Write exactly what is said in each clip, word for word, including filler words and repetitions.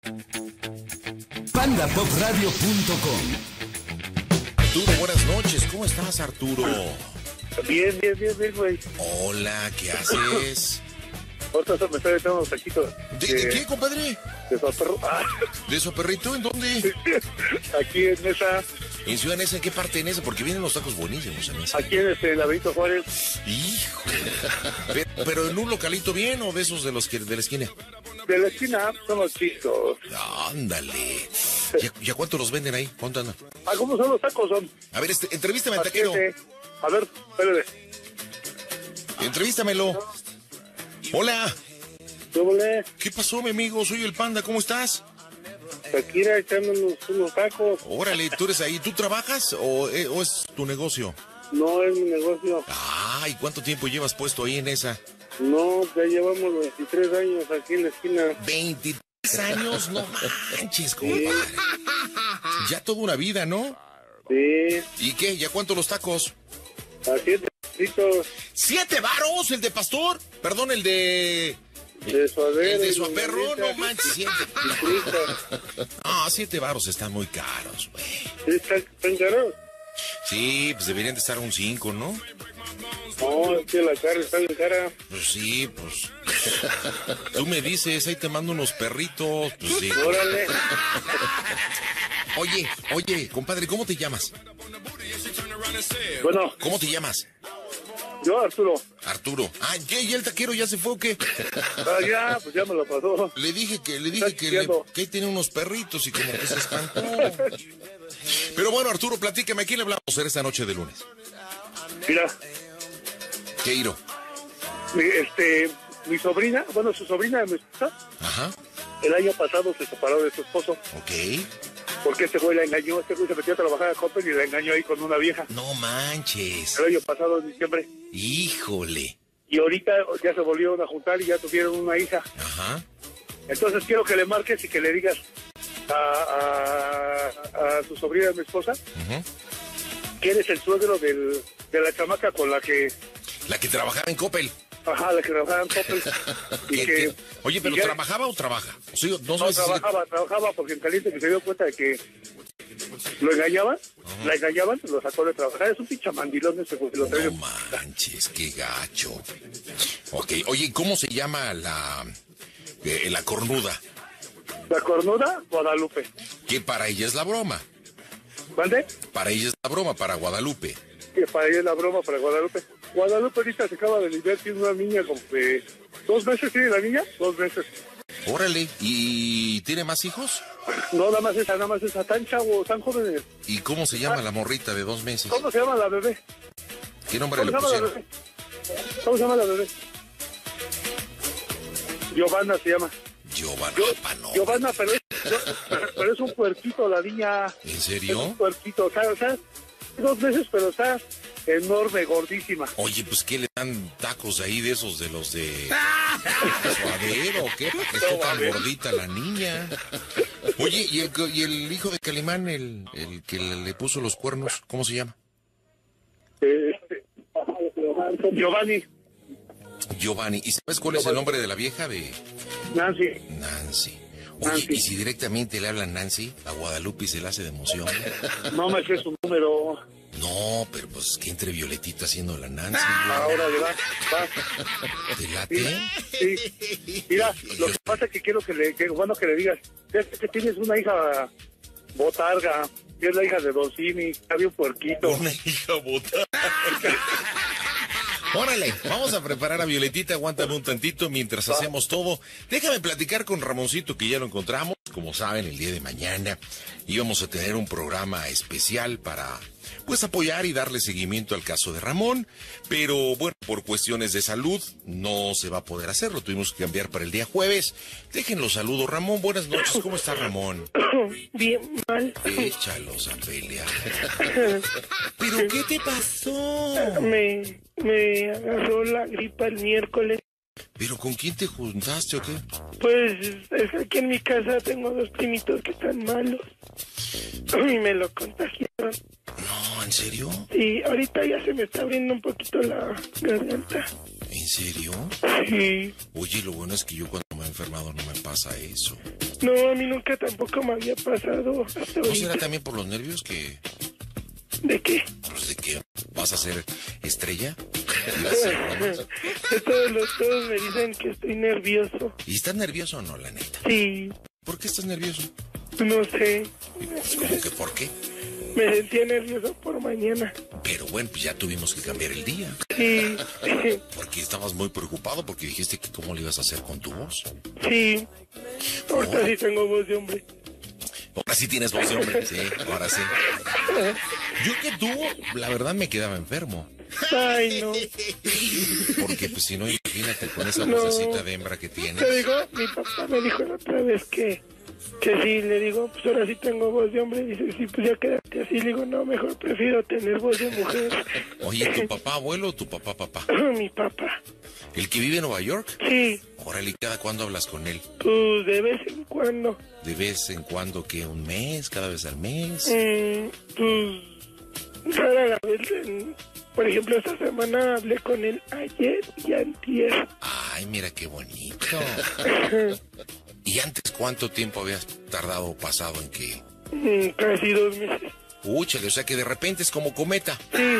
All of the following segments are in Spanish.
panda pop radio punto com. Arturo, buenas noches. ¿Cómo estás, Arturo? Bien, bien, bien, bien, güey. Hola, ¿qué haces? Ahorita me estoy echando unos taquitos. ¿De, de qué, compadre? De su perro. Ah. ¿De su perrito? ¿En dónde? Aquí en esa. ¿En Ciudad Neza? ¿En qué parte de Neza? Porque vienen los tacos buenísimos en esa. Aquí en este, la Benito Juárez. Hijo. Pero, pero en un localito bien o de esos de los que de la esquina. De la esquina son los chicos. Ándale. ¿Ya, ¿Ya cuánto los venden ahí? ¿Cuánto andan? Ah, ¿cómo son los tacos? Son. A ver, este, entrevístame al Aquí taquero. este. A ver, espérate. Entrevístamelo. Hola. ¿Qué volé? ¿Qué pasó, mi amigo? Soy el Panda. ¿Cómo estás? Aquí era echando unos, unos tacos. Órale, ¿tú eres ahí? ¿Tú trabajas o, eh, o es tu negocio? No es mi negocio. Ah, ¿y cuánto tiempo llevas puesto ahí en esa? No, ya llevamos veintitrés años aquí en la esquina. veintitrés años, no manches, compadre. Ya toda una vida, ¿no? Sí. ¿Y qué? ¿Ya cuánto los tacos? A siete pesitos. ¡Siete varos! ¿El de pastor? Perdón, el de... De suadero. El de y su perro, no longaniza. manches, siete. Y frita. Ah, siete varos están muy caros, güey. ¿Sí están, están caros? Sí, pues deberían de estar un cinco, ¿no? No, es que la carne está bien cara. Pues sí, pues... Tú me dices, ahí te mando unos perritos, pues sí. Órale. Oye, oye, compadre, ¿cómo te llamas? Bueno, ¿Cómo te llamas? yo, Arturo. Arturo. Ah, ¿qué? ¿Y el taquero ya se fue o qué? Ah, ya, pues ya me lo pasó. Le dije que, le dije Está que, le, chiqueando. que ahí tiene unos perritos y como que se espantó. Pero bueno, Arturo, platícame, ¿a quién le hablamos esta noche de lunes? Mira, ¿Qué Iro? mi, este, mi sobrina, bueno, su sobrina de mi esposa, Ajá, el año pasado se separó de su esposo. ok. Porque este güey la engañó, este güey se metió a trabajar a Coppel y la engañó ahí con una vieja. No manches. El año pasado, en diciembre. Híjole. Y ahorita ya se volvieron a juntar y ya tuvieron una hija. Ajá. Entonces quiero que le marques y que le digas a, a, a su sobrina de mi esposa Uh-huh. que eres el suegro del, de la chamaca con la que, La que trabajaba en Coppel. ajá, la que trabajaba en Coppel. Y ¿Qué- que, qué? Oye, ¿pero y ya- trabajaba o trabaja? O sea, no No, sabes si- trabajaba, trabajaba porque en caliente que se dio cuenta de que lo engañaban, uh-huh. la engañaban, lo sacó de trabajar. Es un pinche mandilón ese güey. Lo trae. No manches, qué gacho. Ok, oye, ¿cómo se llama la, eh, la cornuda? La cornuda, Guadalupe. Que para ella es la broma. ¿Vale? Para ella es la broma, para Guadalupe. Que para ella es la broma, para Guadalupe. Guadalupe ahorita se acaba de liberar, tiene una niña como de dos meses, tiene la niña, dos meses. Órale, ¿y tiene más hijos? No, nada más esa, nada más esa, tan chavo, tan jóvenes. ¿Y cómo se llama la morrita de dos meses? ¿Cómo se llama la bebé? ¿Qué nombre ¿Cómo le se llama la pusieron? bebé? ¿Cómo se llama la bebé? Giovanna se llama. Giovanna, Yo, pa, no. Giovanna, pero es, yo- pero es un puerquito la niña. ¿En Es un serio? puerquito, o sea, o sea, dos meses, pero está enorme, gordísima. Oye, pues ¿qué le dan tacos ahí de esos de los de suadero o qué? ¿Para que esté tan gordita la niña? Oye, ¿y el, y el hijo de Calimán, el, el que le, le puso los cuernos, cómo se llama? Este, Giovanni, Giovanni. ¿Y sabes cuál es el nombre de la vieja? De Nancy. Nancy. Oye, Nancy. ¿y si directamente le hablan Nancy a Guadalupe y se le hace de emoción? No me sé su número. No, pero pues que entre Violetita haciendo la Nancy. Ahora le va, va. ¿Te late? Sí, sí. Mira, lo que pasa es que quiero que le, que, bueno, que le digas, es que tienes una hija botarga, que es la hija de Don Simi, había un puerquito. Una hija botada. Órale, vamos a preparar a Violetita, aguántame un tantito mientras hacemos todo. Déjame platicar con Ramoncito, que ya lo encontramos. Como saben, el día de mañana íbamos a tener un programa especial para, pues, apoyar y darle seguimiento al caso de Ramón. Pero, bueno, por cuestiones de salud no se va a poder hacerlo. Tuvimos que cambiar para el día jueves. Déjenlo saludo, Ramón. Buenas noches, ¿cómo está Ramón? Bien mal. Échalos a pelear. ¿Pero qué te pasó? Me, me agarró la gripa el miércoles. ¿Pero con quién te juntaste o qué? Pues es aquí en mi casa tengo dos primitos que están malos. Y me lo contagiaron. No, ¿en serio? Y ahorita ya se me está abriendo un poquito la garganta. ¿En serio? Sí. Oye, lo bueno es que yo cuando me he enfermado no me pasa eso. No, a mí nunca tampoco me había pasado hasta ¿No ahorita. será también por los nervios que... ¿De qué? Pues de que vas a ser estrella? ¿Y vas a ser famoso? todos, los, todos me dicen que estoy nervioso. ¿Y estás nervioso o no, la neta? Sí, ¿Por qué estás nervioso? no sé. Pues, ¿cómo que por qué? Me sentía nervioso por mañana. Pero bueno, pues ya tuvimos que cambiar el día. Sí, Porque estabas muy preocupado porque dijiste que cómo le ibas a hacer con tu voz. sí. Ahorita Oh. sí tengo voz de hombre. Ahora sí tienes voz de hombre. Sí, ahora sí. Yo que tú, la verdad me quedaba enfermo. Ay, no. Porque pues si no, imagínate con esa No. vocecita de hembra que tienes. Te digo, mi papá me dijo la otra vez que, que sí, le digo, pues ahora sí tengo voz de hombre. Dice, sí, pues ya quédate así. Le digo, no, mejor prefiero tener voz de mujer. Oye, ¿tu papá abuelo o tu papá papá? Mi papá. ¿El que vive en Nueva York? Sí, Órale, ¿y cada cuándo hablas con él? pues de vez en cuando. ¿De vez en cuando que un mes, cada vez al mes? Mm, pues rara la vez. en- por ejemplo, esta semana hablé con él ayer y antier. Ay, mira qué bonito. ¿Y antes cuánto tiempo habías tardado o pasado en que... Mm, casi dos meses. Úchale, o sea que de repente es como cometa. Sí.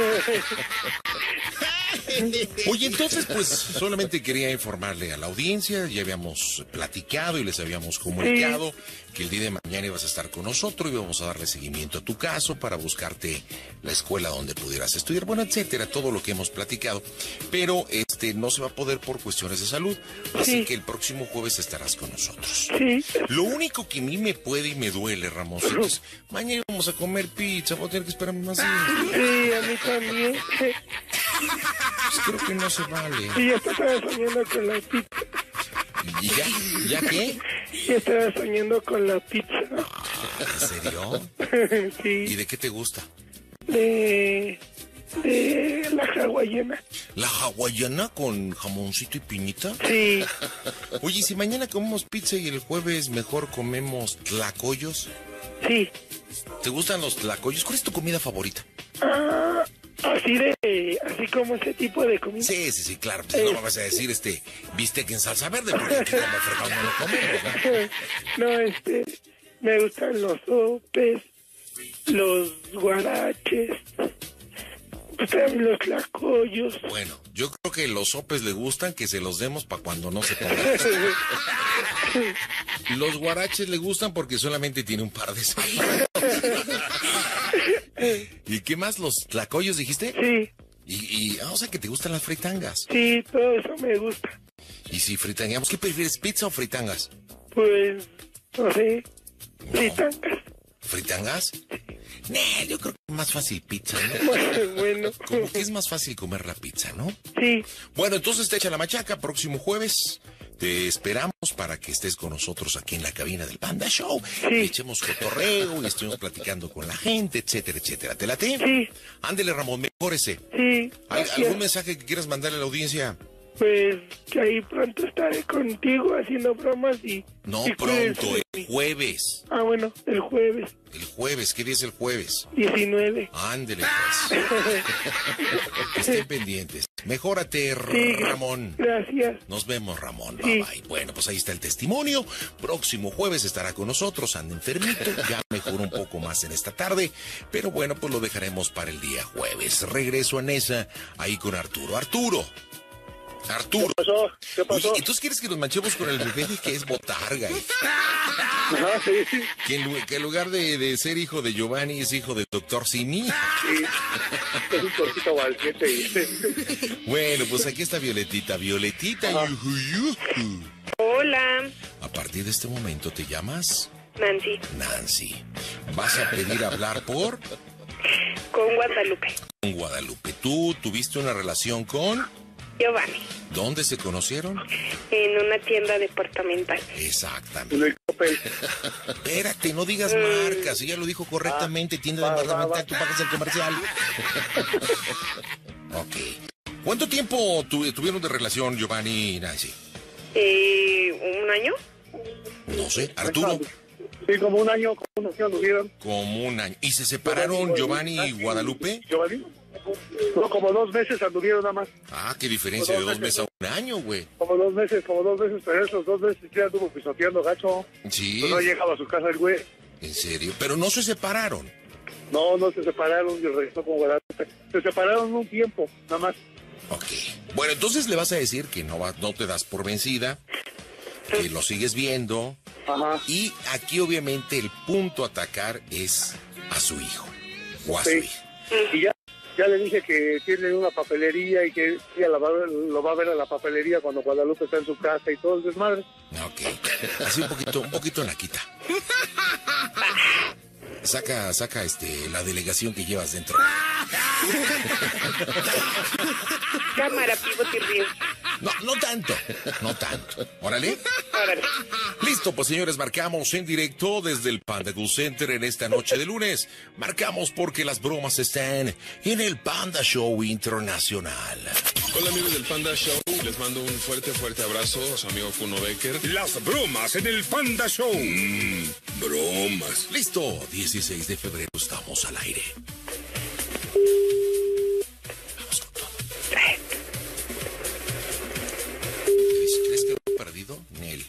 Oye, entonces, pues, solamente quería informarle a la audiencia, ya habíamos platicado y les habíamos comunicado que el día de mañana ibas a estar con nosotros y íbamos a darle seguimiento a tu caso para buscarte la escuela donde pudieras estudiar, bueno, etcétera, todo lo que hemos platicado, pero este no se va a poder por cuestiones de salud, así Sí. que el próximo jueves estarás con nosotros. Sí. Lo único que a mí me puede y me duele, Ramoncito, es mañana vamos a comer pizza, voy a tener que esperarme más días. Sí, a mí también. Pues creo que no se vale. Y ya estaba soñando con la pizza. ¿Y ya? ¿Ya qué? Ya estaba soñando con la pizza. ¿En serio? ¿Y Sí. de qué te gusta? De... De la hawaiana. ¿La hawaiana con jamoncito y piñita? Sí. Oye, si mañana comemos pizza y el jueves mejor comemos tlacoyos. Sí. ¿Te gustan los tlacoyos? ¿Cuál es tu comida favorita? Ah, así de... Así como ese tipo de comida. Sí, sí, sí, claro. Pues no me vas a decir este bistec en salsa verde porque aquí como fregado no lo comemos, ¿no? No, este... Me gustan los sopes, los guaraches, pues también los tlacoyos. Bueno, yo creo que los sopes le gustan que se los demos para cuando no se pongan. Los guaraches le gustan porque solamente tiene un par de zapatos. ¿Y qué más? ¿Los tlacoyos dijiste? Sí, Y, y ah, o sea que te gustan las fritangas. sí, todo eso me gusta. Y si fritangueamos, ¿qué prefieres, pizza o fritangas? Pues, no sé, fritangas. ¿Fritangas? Nah, yo creo que es más fácil pizza, ¿no? Bueno, Como que es más fácil comer la pizza, ¿no? sí, Bueno, entonces te echa la machaca, próximo jueves. Te esperamos para que estés con nosotros aquí en la cabina del Panda Show. Sí. Y echemos cotorreo y estemos platicando con la gente, etcétera, etcétera. ¿Te late? sí, Ándele, Ramón, mejórese. sí. ¿Al- gracias. ¿Algún mensaje que quieras mandarle a la audiencia? Pues que ahí pronto estaré contigo haciendo bromas y... No, y pronto, cuídense. el jueves. Ah, bueno, el jueves, El jueves, ¿qué día es el jueves? diecinueve. Ándele, pues. Estén pendientes. Mejórate, Sí, Ramón. gracias. Nos vemos, Ramón. Sí. Bye, bye. Bueno, pues ahí está el testimonio. Próximo jueves estará con nosotros. Anda enfermito. Ya mejoró un poco más en esta tarde. Pero bueno, pues lo dejaremos para el día jueves. Regreso a Nesa ahí con Arturo. Arturo. Arturo. ¿Qué pasó? ¿Qué Oye, pasó? entonces quieres que nos manchemos con el bebé de que es botarga. ¿Eh? Ajá, sí, Que en, lu- que en lugar de, de ser hijo de Giovanni es hijo del doctor Simi. sí. Es un cortito valquete. Bueno, pues aquí está Violetita. Violetita. yuju, yuju. Hola, A partir de este momento te llamas Nancy, Nancy. Vas a pedir hablar por con Guadalupe. Guadalupe. Tú tuviste una relación con... Giovanni, ¿Dónde se conocieron? en una tienda departamental. Exactamente. En el Coppel. Espérate, no digas marcas. Ella lo dijo correctamente. Tienda va, va, departamental, va. tú pagas el comercial. Ok. ¿Cuánto tiempo tu- tuvieron de relación Giovanni y Nancy? Eh, ¿Un año? No sé. Arturo, Sí, como un año, como un año anduvieron. como un año. ¿Y se separaron Giovanni y Guadalupe? Giovanni. No, como dos meses anduvieron nada más. Ah, qué diferencia de dos meses a un año, güey. Como dos meses, como dos meses, pero esos dos meses ya anduvo pisoteando gacho. Sí. Pues no llegaba a su casa el güey. ¿En serio? Pero no se separaron. No, no se separaron y regresó con Guadalupe. Se separaron un tiempo, nada más. Ok. Bueno, entonces le vas a decir que no, va, no te das por vencida, que lo sigues viendo. Ajá. Y aquí obviamente el punto a atacar es a su hijo o a Sí. su hija. Y ya, ya le dije que tiene una papelería y que ella la va a ver- lo va a ver a la papelería cuando Guadalupe está en su casa y todo el desmadre. Ok. Así un poquito, un poquito naquita. Saca, saca este la delegación que llevas dentro. Cámara, pivote y río. No, no tanto, no tanto. Órale. Órale. Listo, pues señores, marcamos en directo desde el Panda Cool Center en esta noche de lunes. Marcamos porque las bromas están en el Panda Show Internacional. Hola amigos del Panda Show, les mando un fuerte, fuerte abrazo a su amigo Kuno Becker. Las bromas en el Panda Show. Mmm, bromas. Listo, dieciséis de febrero estamos al aire. Vamos con todo. ¿Crees que lo he perdido? Nel.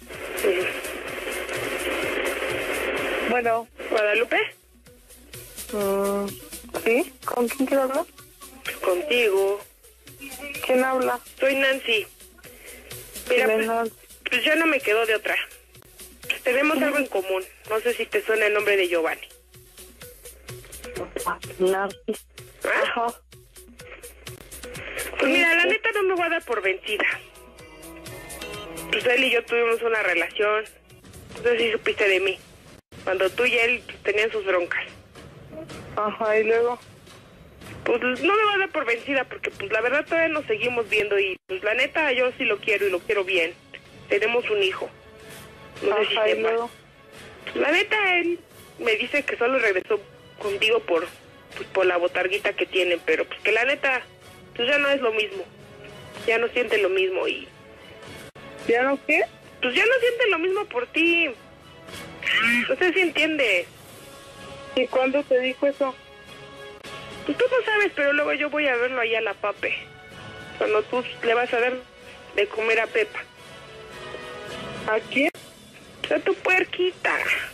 Bueno, ¿Guadalupe? Mm, ¿sí? ¿Con quién quiero hablar? Contigo. ¿Quién habla? Soy Nancy. Mira, ¿Quién es pues, Nancy? pues ya no me quedó de otra. Tenemos algo en común. No sé si te suena el nombre de Giovanni. Nancy. ¿Ah? Ajá. Pues mira, la neta no me voy a dar por vencida. Pues él y yo tuvimos una relación. No sé si supiste de mí. Cuando tú y él tenían sus broncas. Ajá, y luego. Pues no me voy a dar por vencida porque pues la verdad todavía nos seguimos viendo y pues la neta yo sí lo quiero y lo quiero bien. Tenemos un hijo. No sé si Ajá, y sepas. luego. La neta él me dice que solo regresó contigo por pues, por la botarguita que tienen, pero pues que la neta pues ya no es lo mismo. Ya no siente lo mismo y ¿Ya no qué? pues ya no siente lo mismo por ti. No sé si entiendes. ¿Y cuándo te dijo eso? Pues tú no sabes, pero luego yo voy a verlo ahí a la Pape. Cuando tú le vas a dar de comer a Pepa. ¿A quién? A tu puerquita.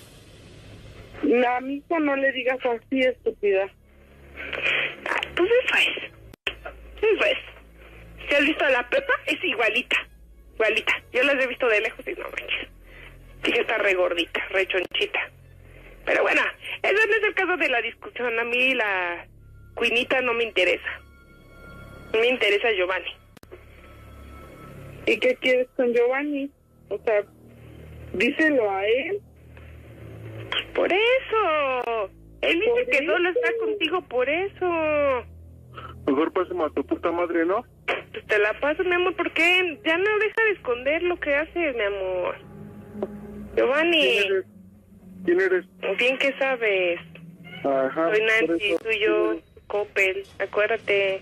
La misa no le digas así, estúpida. Ah, pues eso es. Eso es. ¿Si has visto a la Pepa? Es igualita. Igualita. Yo las he visto de lejos y no manches. Sí que está re gordita, re chonchita. Pero bueno, ese no es el caso de la discusión. A mí la cuinita no me interesa. No me interesa Giovanni. ¿Y qué quieres con Giovanni? O sea, díselo a él. Por eso. Él dice ¿Por que eso? solo está contigo por eso. Mejor pásame a tu puta madre, ¿no? Pues te la paso, mi amor, porque ya no deja de esconder lo que haces, mi amor. Giovanni, ¿Quién eres? ¿Quién eres? bien que sabes. Ajá. Soy por Nancy, eso. tú y yo, Coppel, acuérdate.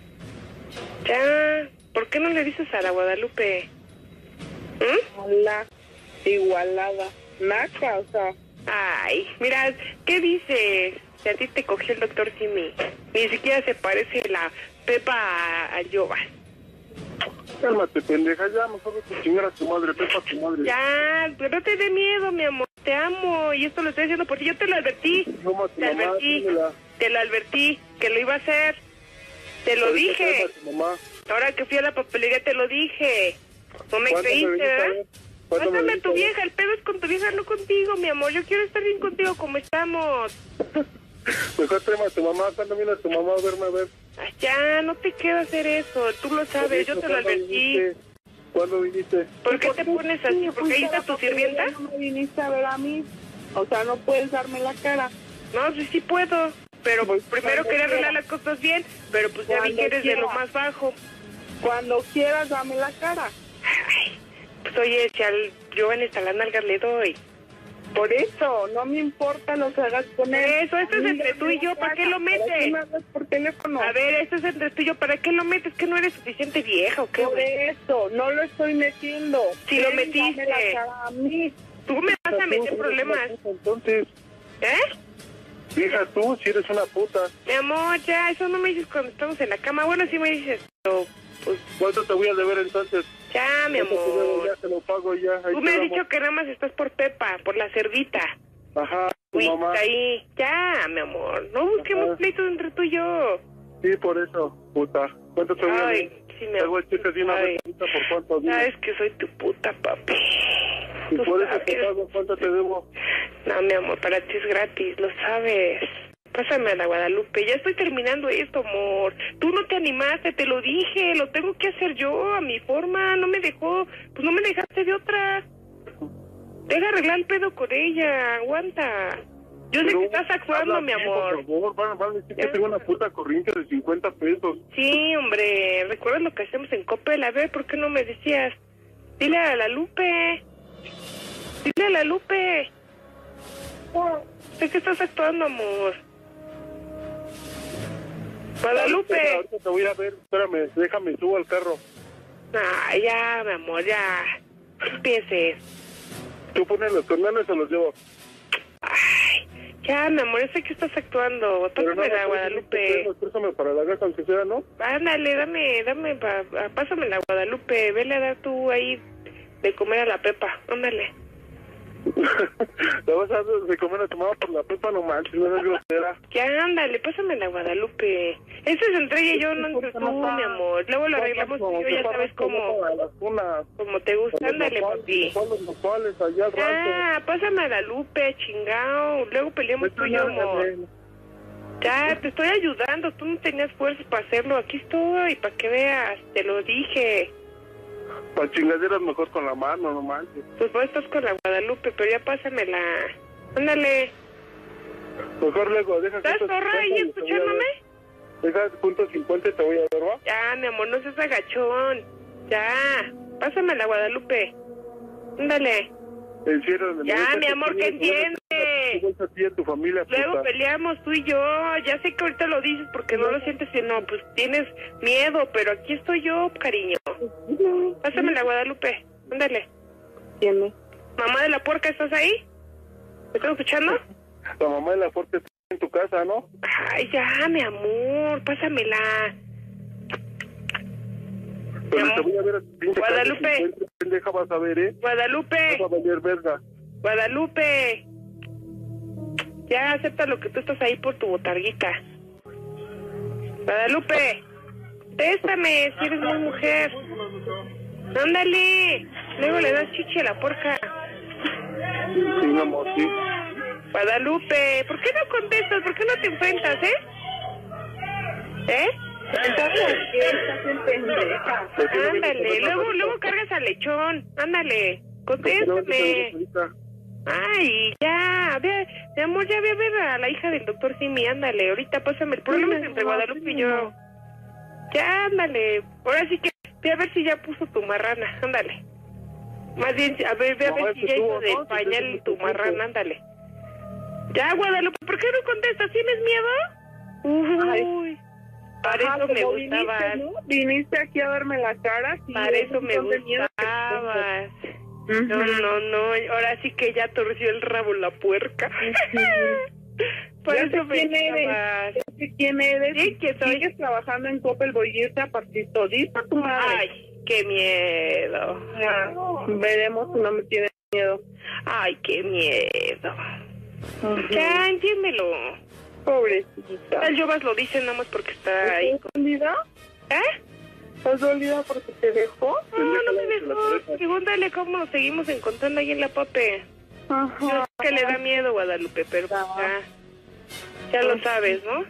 Ya, ¿por qué no le dices a la Guadalupe? ¿Mm? Hola, igualada. Naca, o sea. Ay, mira, ¿qué dices? Si a ti te cogió el doctor Simi. Ni siquiera se parece la Pepa a, a Giovanni. Cálmate, pendeja, ya, mejor vete a chingar a tu madre, Pepa, a tu madre. Ya, pero no te dé miedo, mi amor. Te amo y esto lo estoy haciendo porque yo te lo advertí. No, a tu Te mamá, advertí. dímela. Te lo advertí que lo iba a hacer. Te lo Ahorita dije. tráeme a tu mamá. Ahora que fui a la papelería te lo dije. No me ¿Cuándo creíste, viniste a ¿verdad? ver? ¿Cuándo me Pásame a viniste tu a ver? vieja. El pedo es con tu vieja, no contigo, mi amor. Yo quiero estar bien contigo como estamos. Mejor tráeme a tu mamá, cuando viene a tu mamá a verme a ver. Ay, ya, no te quiero hacer eso. Tú lo sabes, yo te lo ¿Cuándo advertí. viniste? ¿Cuándo viniste? ¿Por qué te pones así? ¿Porque ahí está tu sirvienta? No me viniste a ver a mí. O sea, no puedes darme la cara. No, sí, sí puedo. Pero Pues, primero cuando quería arreglar quiera. las cosas bien. Pero pues ya vi Cuando que eres de lo quiera. más bajo. Cuando quieras, dame la cara. Ay, pues oye, si al Giovanni hasta las nalgas le doy. Por eso, no me importa lo que hagas con Por él. eso, esto es A mí entre dame tú y la yo, ¿para qué cara. lo metes? ¿Para qué me hablas por teléfono? A ver, esto es entre tú y yo, ¿para qué lo metes? ¿Que no eres suficiente vieja o qué, Por güey? eso, no lo estoy metiendo. Sí lo Él metiste. dame la cara a mí. Tú me vas a meter problemas, Entonces, ¿eh? Hija, tú, si eres una puta. Mi amor, ya, eso no me dices cuando estamos en la cama. Bueno, sí me dices, pero pues... ¿Cuánto te voy a deber entonces? Ya, mi ¿Cuánto te debo? amor. Ya te lo pago ya. Ahí Tú me has quedamos. dicho que nada más estás por Pepa, por la cerdita. Ajá, tu Uy, mamá. ahí. Ya, mi amor. No busquemos Ajá. pleitos entre tú y yo. Sí, por eso, puta. ¿Cuánto te voy a Ay, deber? sí, mi Te hago amor. el cheque de una Ay. vez ahorita por cuánto. Dime. Sabes que soy tu puta, papi. Y Tú por eso te sabes. pago, ¿cuánto te debo? No, mi amor, para ti es gratis, lo sabes. Pásame a la Guadalupe. Ya estoy terminando esto, amor. Tú no te animaste, te lo dije. Lo tengo que hacer yo, a mi forma. No me dejó. Pues no me dejaste de otra. Deja arreglar el pedo con ella. Aguanta. Yo sé Pero que estás actuando, habla mi bien, amor. Por favor, van, van a decir que Ya. tengo una puta corriente de cincuenta pesos. Sí, hombre. ¿Recuerdas lo que hacemos en Coppel? A ver, ¿por qué no me decías? Dile a la Lupe. Dile a la Lupe. Sé que estás actuando, amor. Guadalupe. Ahorita te voy a ver, espérame, déjame, subo al carro. Ay, ya, mi amor, ya. No empieces. Tú pones los cornales o los llevo. Ay, ya, mi amor, yo sé que estás actuando. Pero Pásame la me Guadalupe. Préstame para la gasa, aunque sea, ¿no? Ándale, dame, dame, pa, pa- pásame la Guadalupe. Vele a dar tú ahí de comer a la Pepa. Ándale. Le vas a dar de comer a tu mamá por la pepa, no manches, no es grosera. Ya, ándale, pásame la Guadalupe. Ese es entre ella y yo, no entre tú, mi amor. Luego lo arreglamos tú y yo, ya sabes cómo. A la zona. Como te gusta, ándale, papi. Con los nopales allá al rancho. Ah, pásame a la Lupe, chingao. Luego peleamos tú y yo, amor. Ya, te estoy ayudando. Tú no tenías fuerzas para hacerlo. Aquí estoy, para que veas. Te lo dije. Para chingaderas mejor con la mano, no manches. Pues vos estás con la Guadalupe, pero ya pásamela. Ándale. Mejor luego, deja ¿Estás punto zorra ahí cincuenta y te voy a escuchándome? ver. Deja punto cincuenta y te voy a ver, ¿va? Ya, mi amor, no seas agachón. Ya, pásame la Guadalupe. Ándale. El cielo de Ya, la- mi amor, ¿qué entiendes? Igual a ti y a tu familia, Luego puta. peleamos tú y yo. Ya sé que ahorita lo dices porque no lo sientes y no, pues tienes miedo, pero aquí estoy yo, cariño. Pásame la Guadalupe. Ándale. ¿Quién es? Mamá de la puerca, ¿estás ahí? ¿Me estás escuchando? La mamá de la fuerte está en tu casa, ¿no? Ay, ya, mi amor, pásamela. Pero Mi te amor. voy a ver a tu pinche Guadalupe. calle, cincuenta, pendeja, vas a ver, ¿eh? Guadalupe, Vas a valer verga. Guadalupe. Ya, acepta lo que tú estás ahí por tu botarguita. Guadalupe, téstame, si eres muy mujer. Ándale, luego le das chichi a la porca. Sí, mi amor, sí. Guadalupe, ¿por qué no contestas? ¿Por qué no te enfrentas, eh? ¿Eh? Estás en pendeja. Pues sí, no vienes Ándale, con luego, otra luego cosa. cargas al lechón. Ándale, ¿Por qué no vienes contéstame. con ahorita? Ay, ya, ve, mi amor, ya ve a ver a la hija del doctor Simi, ándale, ahorita pásame el problema es entre Guadalupe y yo. Ya, ándale, ahora sí que ve a ver si ya puso tu marrana, ándale. Más bien, a ver, ve a No, ver es si que ya tú, hizo ¿no? del Si pañal tienes tu mucho marrana, tiempo. ándale. Ya, Guadalupe, ¿por qué no contestas? ¿Tienes miedo? Uy, para Ajá, eso me como gustabas, viniste, ¿no? Viniste aquí a verme la cara. Sí, para eso un me montón de miedo que gustabas. tengo. No, Ujú. no, no, ahora sí que ya torció el rabo la puerca. Por Ya eso sé me quién eres. gustabas. Ya sé quién eres. Sí, que soy. Sigues trabajando en Coppel, voy a irte a partir todita tu madre. Ay, qué miedo. Ya, veremos si no me tienes miedo. Ay, qué miedo. Ujú. Ya, entiéndelo. Pobrecita. El Jovas lo dice nada más porque está ahí. ¿Estás dolida? ¿Eh? ¿Estás dolida porque te dejó? No, no me dejó. Pregúntale cómo nos seguimos encontrando ahí en la pape. Yo Ajá. sé que le da miedo, Guadalupe, pero pues ya, ya lo sabes, ¿no?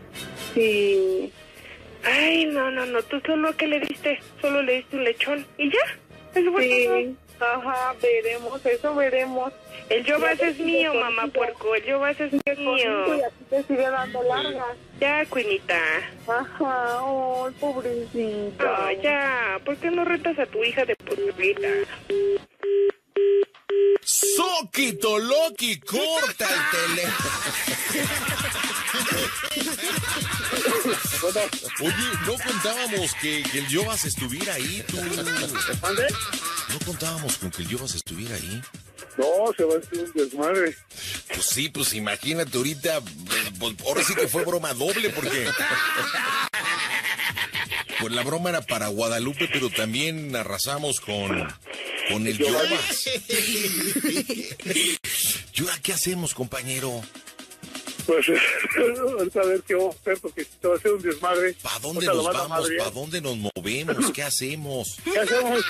Sí. Ay, no, no, no, tú solo que le diste, solo le diste un lechón y ya, eso fue todo. Sí. Ajá, veremos, eso veremos. El Jovas Ya es te mío, sigue mamá conmigo. puerco, el Jovas es Conmigo mío. y a ti te sigue dando largas. Ya, Cuinita. Ajá, ay, pobrecita. Ay, ya, ¿por qué no retas a tu hija de putrita? Soquito Loki, corta el teléfono. Oye, no contábamos que, que el Jovas estuviera ahí, tú. ¿Mande? No contábamos con que el Jovas estuviera ahí. No, se va a hacer un desmadre. Pues sí, pues imagínate ahorita, pues, ahora sí que fue broma doble porque... Pues la broma era para Guadalupe, pero también arrasamos con, con el Yobas. ¿Y ahora qué hacemos, compañero? Pues ahorita a ver qué vamos a hacer, porque se va a hacer un desmadre. ¿Para dónde Ahorita nos lo van a vamos? madrear. ¿Para dónde nos movemos? ¿Qué hacemos? ¿Qué hacemos?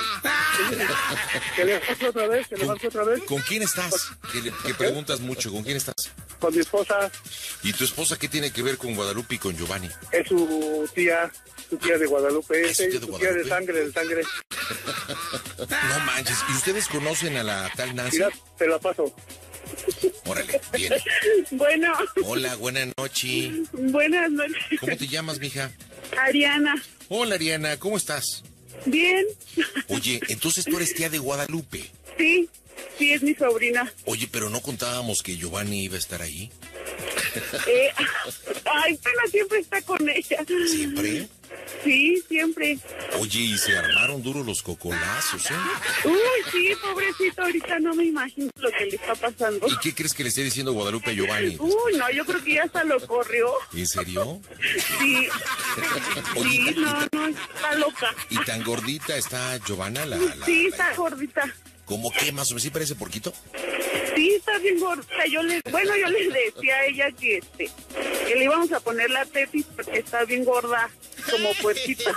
¿Que levante otra vez? ¿Que levante otra vez? ¿Con quién estás? Que, le- que preguntas mucho, ¿con quién estás? Con mi esposa, ¿Y tu esposa qué tiene que ver con Guadalupe y con Giovanni? es su tía, su tía de Guadalupe, Ah, ¿es su es tía de su tía de Guadalupe? sangre, de sangre. No manches, ¿y ustedes conocen a la tal Nancy? Mira, te la paso. Órale, viene. Bueno, Hola, buena noche. buenas noches. ¿Cómo te llamas, mija? Ariana, Hola, Ariana, ¿cómo estás? bien. Oye, entonces tú eres tía de Guadalupe. Sí, sí, es mi sobrina. Oye, pero no contábamos que Giovanni iba a estar ahí. Eh, ay, bueno, siempre está con ella. ¿Siempre? Sí, siempre. Oye, y se armaron duros los cocolazos, ¿eh? Uy, sí, pobrecito, ahorita no me imagino lo que le está pasando. ¿Y qué crees que le esté diciendo Guadalupe a Giovanni? Uy, no, yo creo que ya hasta lo corrió. ¿En serio? Sí, Oye, sí, y, no, no, está loca. y tan gordita está Giovanna, la... la- Sí, la- está gordita. ¿Cómo que más o menos? ¿Sí parece porquito? Sí, está bien gordita. Yo le, bueno, yo le decía a ella que este, que le íbamos a poner la tetis porque está bien gorda, como puerquita.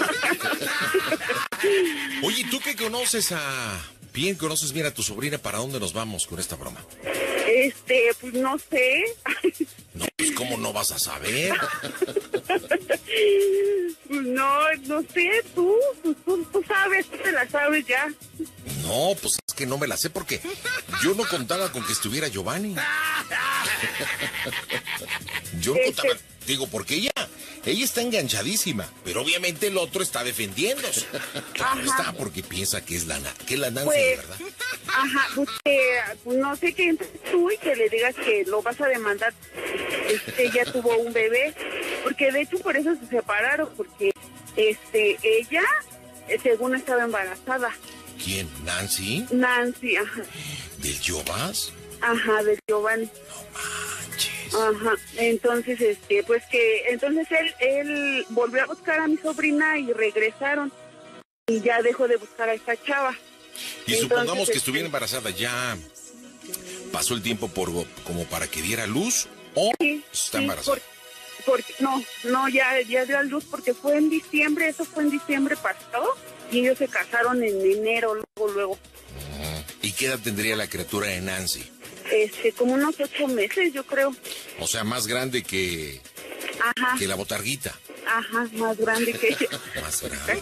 Oye, ¿tú qué conoces a... Bien, conoces bien a tu sobrina, ¿para dónde nos vamos con esta broma? Este, pues no sé. No, pues ¿cómo no vas a saber? No, no sé, tú, tú, tú, tú sabes, tú te la sabes ya. No, pues es que no me la sé porque yo no contaba con que estuviera Giovanni. Yo no Este- contaba, digo, porque ella, ella está enganchadísima, pero obviamente el otro está defendiéndose. Claro está, porque piensa que es la, na- que es la Nancy, Pues, ¿verdad? ajá, pues, que, pues, no sé que entres tú y que le digas que lo vas a demandar. Este, ella tuvo un bebé, porque de hecho por eso se separaron, porque este, ella, eh, según estaba embarazada. ¿Quién? ¿Nancy? Nancy, ajá, ¿Del Jovas? ajá, de Giovanni. Manches. Ajá, entonces, este, pues que, entonces él, él volvió a buscar a mi sobrina y regresaron y ya dejó de buscar a esta chava. Y Entonces, supongamos que este, estuviera embarazada, ¿ya pasó el tiempo por como para que diera luz o Sí, está sí, embarazada? por- porque, no, no, ya, ya dio a luz porque fue en diciembre, eso fue en diciembre pasado y ellos se casaron en enero, luego, luego, ¿Y qué edad tendría la criatura de Nancy? este, como unos ocho meses, yo creo. O sea, más grande que, Ajá, que la botarguita. ajá, más grande que ella. Más grande.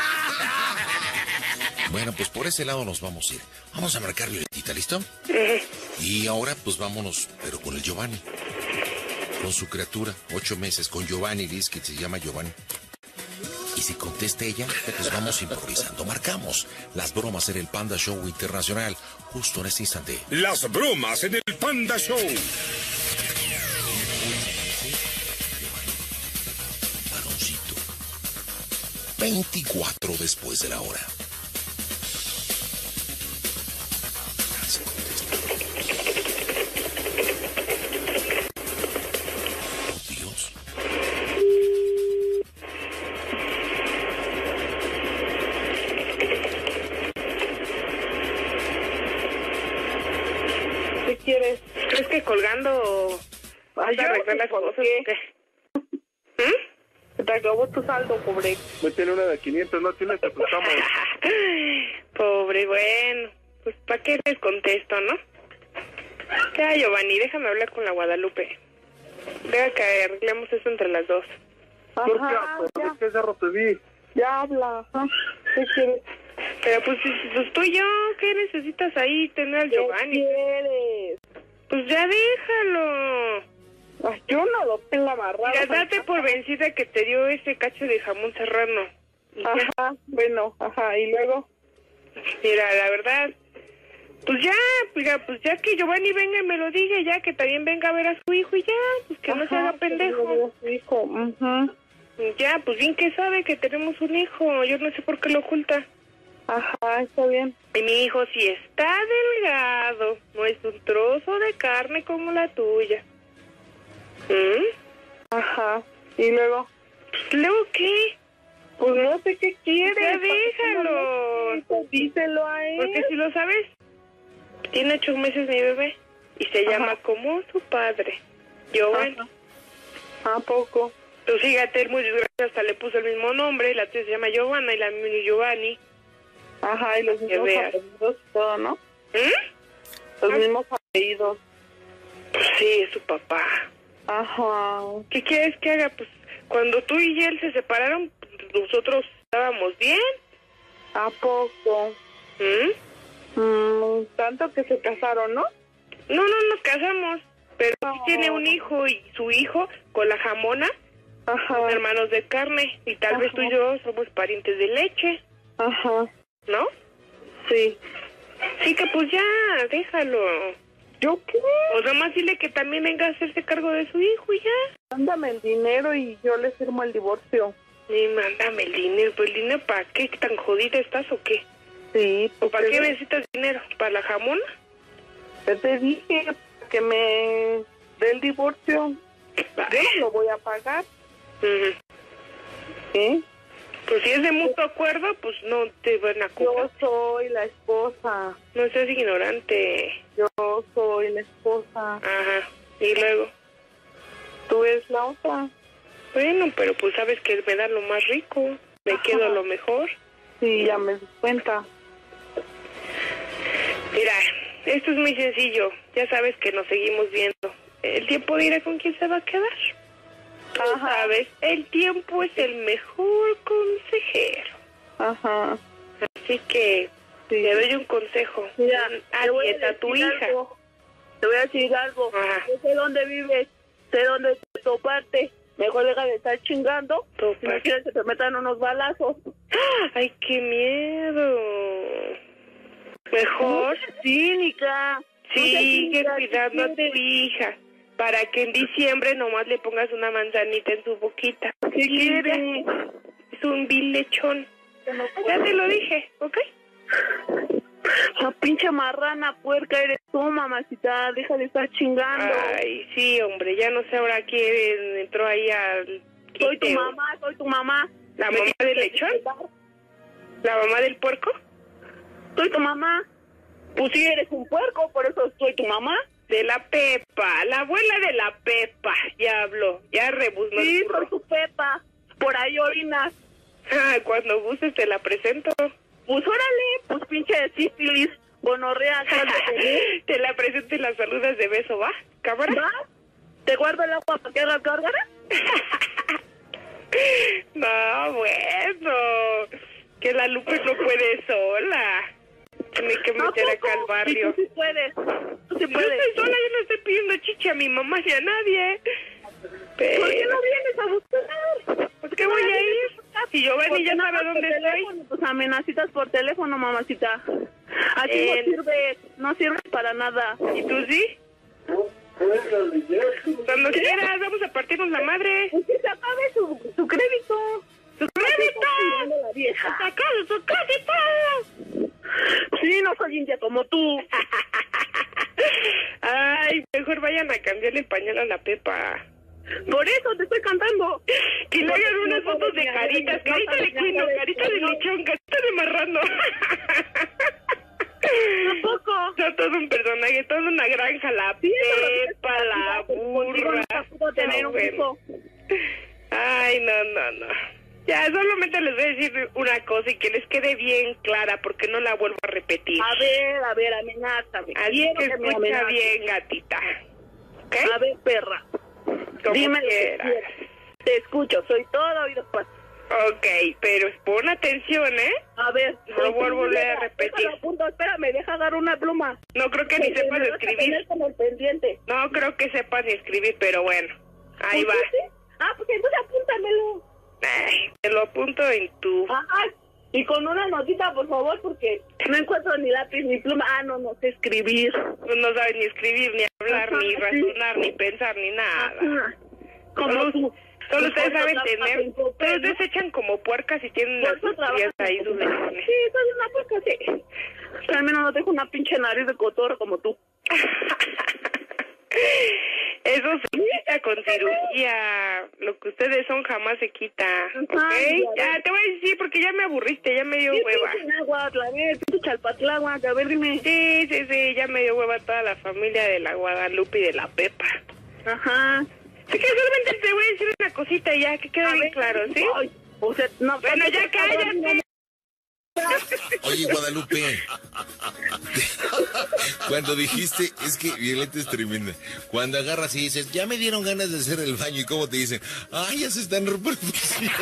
Bueno, pues por ese lado nos vamos a ir. Vamos a marcar Violetita, ¿listo? Eh, Y ahora pues vámonos, pero con el Giovanni. Con su criatura, ocho meses, con Giovanni, dice que se llama Giovanni. Y si contesta ella, pues vamos improvisando. Marcamos las bromas en el Panda Show Internacional, justo en este instante. Las bromas en el Panda Show. Varoncito. veinticuatro después de la hora. Se contesta. Oh, Dios. ¿Qué quieres? ¿Crees que colgando vas Ay, a yo arreglar no las sé por cosas? qué. o qué? ¿Mm? se te acabó tu saldo, pobre. Me tiene una de quinientos, no tienes, te prestamos. Pobre, bueno. Pues ¿para qué les contesto, no? Ya, Giovanni, déjame hablar con la Guadalupe. Deja que arreglemos eso entre las dos. ¿Por qué? Ajá, ¿Por ya, qué cerro te vi? ya habla. Ajá. ¿Qué quieres? Pero pues, pues, pues tú y yo, ¿qué necesitas ahí tener al ¿Qué Giovanni? quieres? Pues ya déjalo. Ay, yo no lo tengo amarrado. Mira, date por vencida que te dio ese cacho de jamón serrano. Y ya. Ajá, bueno, ajá, y luego. Mira, la verdad, pues ya, mira, pues ya que Giovanni venga y me lo diga, ya que también venga a ver a su hijo y ya, pues que no se haga pendejo. Su hijo, ujú. Ya, pues bien que sabe que tenemos un hijo, yo no sé por qué lo oculta. Ajá, está bien. Y mi hijo sí está delgado, no es un trozo de carne como la tuya. ¿Mm? Ajá, y luego... ¿Luego qué? Pues no sé qué quieres. Ya déjalo. Díselo a él. Porque si lo sabes, tiene ocho meses mi bebé y se Ajá. llama como su padre, Giovanni. ¿A poco? Pues fíjate, él muy desgraciado hasta le puso el mismo nombre, la tía se llama Giovanna y la mía Giovanni. Ajá, y los Que mismos veas. apellidos y todo, ¿no? ¿Mm? Los Ah. mismos apellidos. Pues sí, es su papá. Ajá. ¿Qué quieres que haga? Pues cuando tú y él se separaron, nosotros estábamos bien. ¿A poco? ¿Mm? Mm, tanto que se casaron, ¿no? No, no nos casamos, pero sí No. tiene un hijo y su hijo con la jamona, Ajá. hermanos de carne, y tal vez Ajá. tú y yo somos parientes de leche, Ajá. ¿no? Sí. Sí, que pues ya, déjalo. ¿Yo qué? O nada más dile que también venga a hacerse cargo de su hijo y ya. Mándame el dinero y yo le firmo el divorcio. Y mándame el dinero. Pues el dinero, ¿para qué? ¿Tan jodida estás o qué? Sí. ¿O para qué porque necesitas dinero? ¿Para la jamona? Yo te dije que me dé el divorcio. Yo no lo voy a pagar. Ujú. ¿Eh? Pues si es de mutuo acuerdo, pues no te van a Yo cobrar. soy la esposa. No seas ignorante. Yo soy la esposa. Ajá. Y luego... Tú eres la otra. Bueno, pero pues sabes que me da lo más rico, me Ajá. quedo lo mejor. Sí, ya me di cuenta. Mira, esto es muy sencillo, ya sabes que nos seguimos viendo. El tiempo dirá con quién se va a quedar. Tú Ajá. sabes, el tiempo es el mejor consejero. Ajá. Así que Sí. te doy un consejo. Mira, te voy a Arieta, tu decir hija. algo. Te voy a decir algo. Ajá. Yo sé dónde vives, sé dónde te toparte. Mejor deja de estar chingando. Topar. Si no quieres que te metan unos balazos. Ay, qué miedo. Mejor Cínica. sigue cuidando a tu hija para que en diciembre nomás le pongas una manzanita en su boquita. ¿Qué quiere? Es un vil lechón. Ya te lo dije, ¿ok? La pinche marrana puerca eres tú, mamacita. Deja de estar chingando. Ay, sí, hombre, ya no sé ahora quién entró ahí al... Soy tu quite. mamá, soy tu mamá. ¿La ¿Me mamá quieres del lechón? respetar? ¿La mamá del puerco? Soy tu mamá. Pues sí, eres un puerco, por eso soy tu mamá. De la Pepa, la abuela de la Pepa. Ya habló, ya rebuznó Sí, el burro. soy tu Pepa. Por ahí orinas. Ay, cuando gustes te la presento. Pues órale, pues pinche sífilis, gonorrea, cállate. Te la presento y la saludas de beso, ¿va? ¿Cámara? ¿Va? ¿Te guardo el agua para que hagas gárgara? No, bueno. Que la Lupe no puede sola. Tiene que meter acá al barrio. Sí, tú sí puedes. Tú sí Yo puedes. estoy sola, yo no estoy pidiendo chicha a mi mamá ni a nadie. Pero... ¿Por qué no vienes a buscar? ¿Pues qué voy a ir? Si Giovanni ya sabe dónde estoy. Tus amenacitas por teléfono, mamacita. Así Eh, no sirve, no sirve para nada. ¿Y tú sí? Cuando quieras, vamos a partirnos la madre. Pues que se acabe su, su crédito. ¡Su crédito! La vieja. ¡Sacado su crédito! Sí, no soy india como tú. Ay, mejor vayan a cambiarle el pañal a la Pepa. Por eso te estoy cantando. Que le hagan unas fotos de caritas, carita de cuino, carita de lechón, carita de marrano. Tampoco. Son todo un personaje, toda una granja, la Pepa, la burra. No tener No, un bueno. hijo. Ay, no, no, no. Ya, solamente les voy a decir una cosa y que les quede bien clara porque no la vuelvo a repetir. A ver, a ver, amenázame. Así Quiero que que me escucha amenaces. bien, gatita. ¿Ok? A ver, perra. Como Dime lo que quieras. quieras. Te escucho, soy todo oídos. Pues. Ok, pero pon atención, ¿eh? A ver. No voy a volver a repetir. Déjalo a punto, espérame, deja agarrar una pluma. No creo que ni Que sepas me vas a escribir. tener como el pendiente. No creo que sepas ni escribir, pero bueno. Ahí va. ¿Pues sí? Ah, pues entonces apúntamelo. Ay, te lo apunto en tu... Ajá. Y con una notita, por favor, porque no encuentro ni lápiz ni pluma. Ah, no, no sé escribir. No sabes ni escribir, ni hablar, Ajá, ni sí. razonar, ni pensar, ni nada. Ajá. Como Solo, tú. Solo ustedes Por saben eso tener, trabajas en Coppel, pero ¿no? ustedes se echan como puercas y tienen Por las eso trabajas costillas en ahí sus Coppel. lechones. Sí, soy una puerca, sí. Pero al menos no tengo una pinche nariz de cotorro como tú. Eso se quita con cirugía. Lo que ustedes son jamás se quita, ¿ok? Ay, Ya, te voy a decir porque ya me aburriste, ya me dio ¿Qué hueva. pinche náhuatl? A ver, pinche chalpatláhuac, a ver, dime. Sí, sí, sí, ya me dio hueva toda la familia de la Guadalupe y de la Pepa. Ajá. Así que solamente te voy a decir una cosita y ya, que quede A bien ver, claro, ¿sí? ay, o sea, no. Bueno, ya cállate. Oye, Guadalupe, cuando dijiste, es que Violeta es tremenda, cuando agarras y dices, ya me dieron ganas de hacer el baño, ¿y cómo te dicen? Ay, ya se están reproduciendo.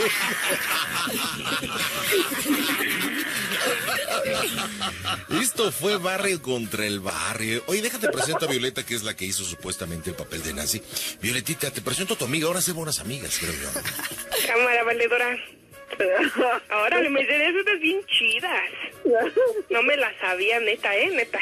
Esto fue barrio contra el barrio. Oye, déjate presento a Violeta, que es la que hizo supuestamente el papel de Nancy. Violetita, te presento a tu amiga, ahora se buenas amigas, creo yo. Cámara, valedora. Ahora me dicen unas bien chidas. No me las sabía, neta, ¿eh? Neta.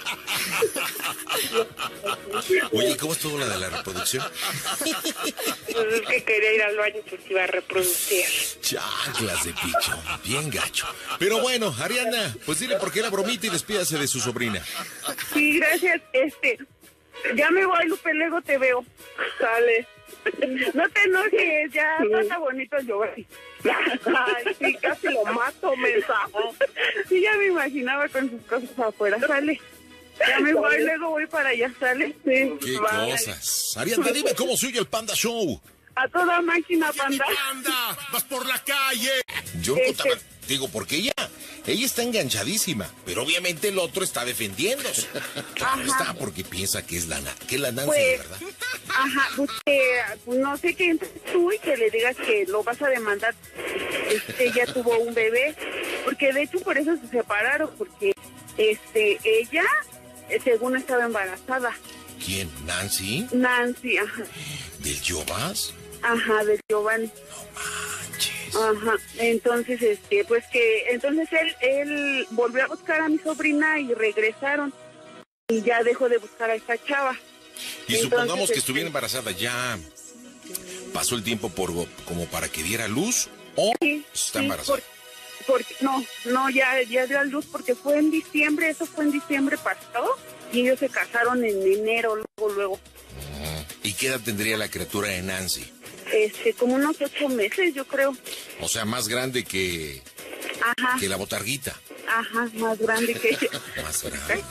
Oye, ¿cómo estuvo la de la reproducción? Pues es que quería ir al baño porque iba a reproducir. Chanclas de picho, bien gacho. Pero bueno, Ariana, pues dile por qué la bromita y despídase de su sobrina. Sí, gracias. Este, ya me voy, Lupe, luego te veo. Sale. No te enojes, ya no está bonito el Giovanni. Ay, sí, casi lo mato, mesa. Sí, ya me imaginaba con sus cosas afuera. Sale. Ya me voy, luego voy para allá, sale. Sí. Qué Bye. cosas. Ariana, dime cómo se oye el Panda Show. A toda máquina, panda. ¡Anda! ¡Vas por la calle! Yo Este- contaba, digo, porque ella, ella está enganchadísima, pero obviamente el otro está defendiéndose. Claro está, porque piensa que es la, na- que es la Nancy, Pues, ¿verdad? ajá, pues que no sé qué entres tú y que le digas que lo vas a demandar. Este, ella tuvo un bebé, porque de hecho por eso se separaron, porque este, ella, eh, según estaba embarazada. ¿Quién? ¿Nancy? Nancy, ajá, ¿Del Jovas? ajá, de Giovanni. Manches. Ajá, entonces, este, pues que, entonces él, él volvió a buscar a mi sobrina y regresaron. Y ya dejó de buscar a esta chava. Y Entonces, supongamos que este- estuviera embarazada, ¿ya pasó el tiempo por como para que diera luz o Sí, está sí, embarazada? por- porque, no, no, ya, ya dio a luz porque fue en diciembre, eso fue en diciembre pasado. Y ellos se casaron en enero, luego, luego. ¿Y qué edad tendría la criatura de Nancy? Este, como unos ocho meses, yo creo. O sea, más grande que, Ajá, que la botarguita. ajá, más grande que ella. Más grande.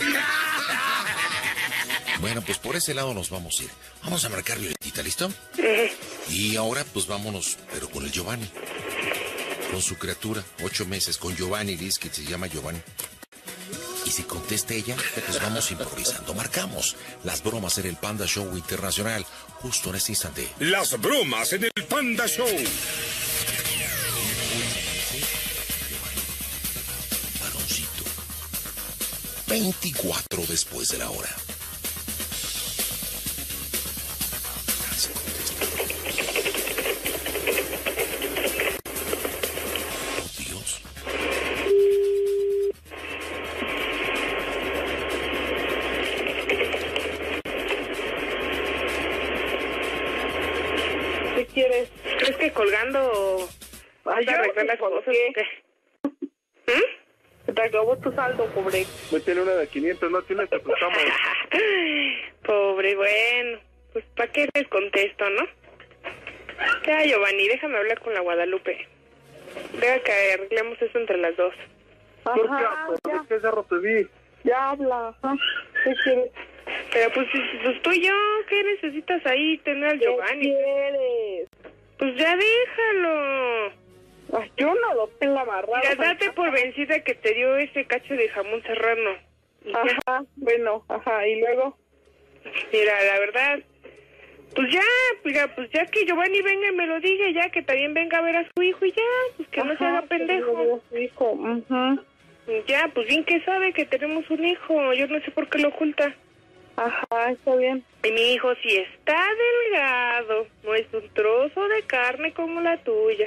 Bueno, pues por ese lado nos vamos a ir. Vamos a marcar Violetita, ¿listo? Y ahora pues vámonos, pero con el Giovanni. Con su criatura, ocho meses, con Giovanni, dice que se llama Giovanni. Y si contesta ella, pues vamos improvisando. Marcamos las bromas en el Panda Show Internacional, justo en este instante. Las bromas en el Panda Show. Varoncito. veinticuatro después de la hora. Se contesta. Oh, Dios. ¿Qué quieres? ¿Crees que colgando vas Ay, a yo arreglar no las sé por cosas? qué. o qué? ¿Mm? Se te acabó tu saldo, pobre. Métele una de quinientos, no tienes, te prestamos. Pobre, bueno. Pues, ¿para qué les contesto, no? Ya, Giovanni, déjame hablar con la Guadalupe. Deja que arreglemos eso entre las dos. ¿Por qué? Ajá, Pues, ya, ¿qué cerro te di? ya habla. Ajá. ¿Qué quieres? Pero, pues, si- si- pues tú y yo, ¿qué necesitas ahí tener al ¿Qué Giovanni? quieres? Pues ya déjalo. Ay, yo no lo tengo amarrado. Ya date por vencida que te dio ese cacho de jamón serrano. Y ya. Ajá, bueno, ajá, y luego. Mira, la verdad, pues ya, mira, pues ya que Giovanni venga y me lo diga, ya que también venga a ver a su hijo y ya, pues que no se haga pendejo. Su hijo, ajá. Ya, pues bien que sabe que tenemos un hijo, yo no sé por qué lo oculta. Ajá, está bien. Y mi hijo sí está delgado, no es un trozo de carne como la tuya.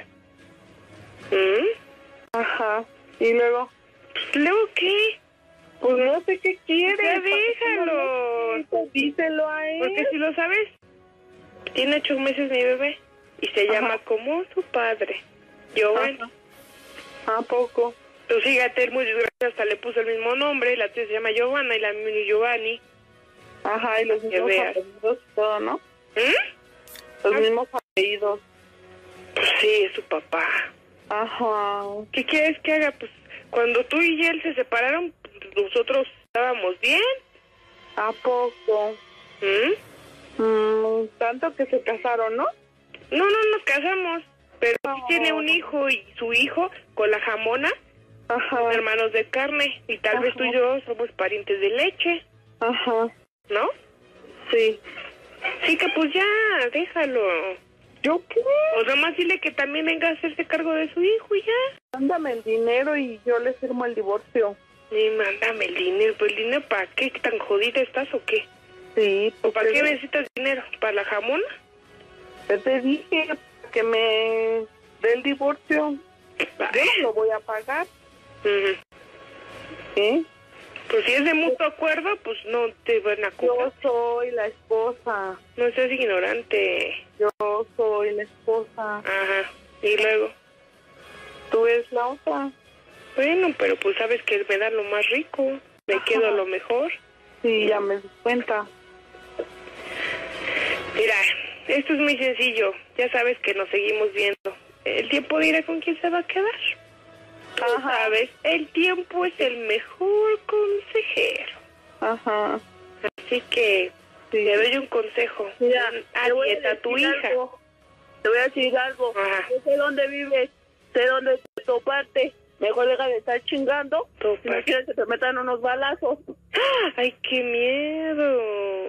¿Mm? Ajá, y luego. ¿Luego qué? Pues no sé qué quieres. Ya déjalo. Díselo a él. Porque si lo sabes, tiene ocho meses mi bebé. y se llama Ajá. como su padre, Giovanni. ¿A poco? Pues fíjate, él muy desgraciado, hasta le puso el mismo nombre, la tía se llama Giovanna y la mía Giovanni. Ajá, y los Que mismos veas. apellidos y todo, ¿no? ¿Mm? Los Ah. mismos apellidos. Pues sí, es su papá. Ajá. ¿Qué quieres que haga? Pues cuando tú y él se separaron, nosotros estábamos bien. ¿A poco? ¿Mm? Mm, tanto que se casaron, ¿no? No, no nos casamos, pero sí No. tiene un hijo y su hijo con la jamona, Ajá. son hermanos de carne y tal vez Ajá. tú y yo somos parientes de leche, Ajá. ¿no? Sí. Sí que pues ya, déjalo. ¿Yo qué? O nada más dile que también venga a hacerse cargo de su hijo y ya. Mándame el dinero y yo le firmo el divorcio. Y mándame el dinero, pues el dinero ¿para qué? ¿Tan jodida estás o qué? Sí. ¿O para porque qué necesitas dinero? ¿Para la jamona? Yo te dije que me dé el divorcio. Yo no lo voy a pagar. Ujú. ¿Sí? Pues si es de mutuo acuerdo, pues no te van a Yo cobrar. soy la esposa. No seas ignorante. Yo soy la esposa. Ajá. Y luego, Tú eres la otra. bueno, pero pues sabes que me da lo más rico. Me Ajá. quedo lo mejor. Sí, ya me di cuenta. Mira, esto es muy sencillo. Ya sabes que nos seguimos viendo. El tiempo dirá con quién se va a quedar. Tú Ajá. sabes, el tiempo es el mejor consejero. Ajá. Así que Sí. te doy un consejo. Mira, Pon te voy a dieta a tu decir hija. algo. Te voy a decir algo. Ajá. Yo sé dónde vives, sé dónde te toparte. Mejor deja de estar chingando. Topar. Si no quieres que te metan unos balazos. Ay, qué miedo.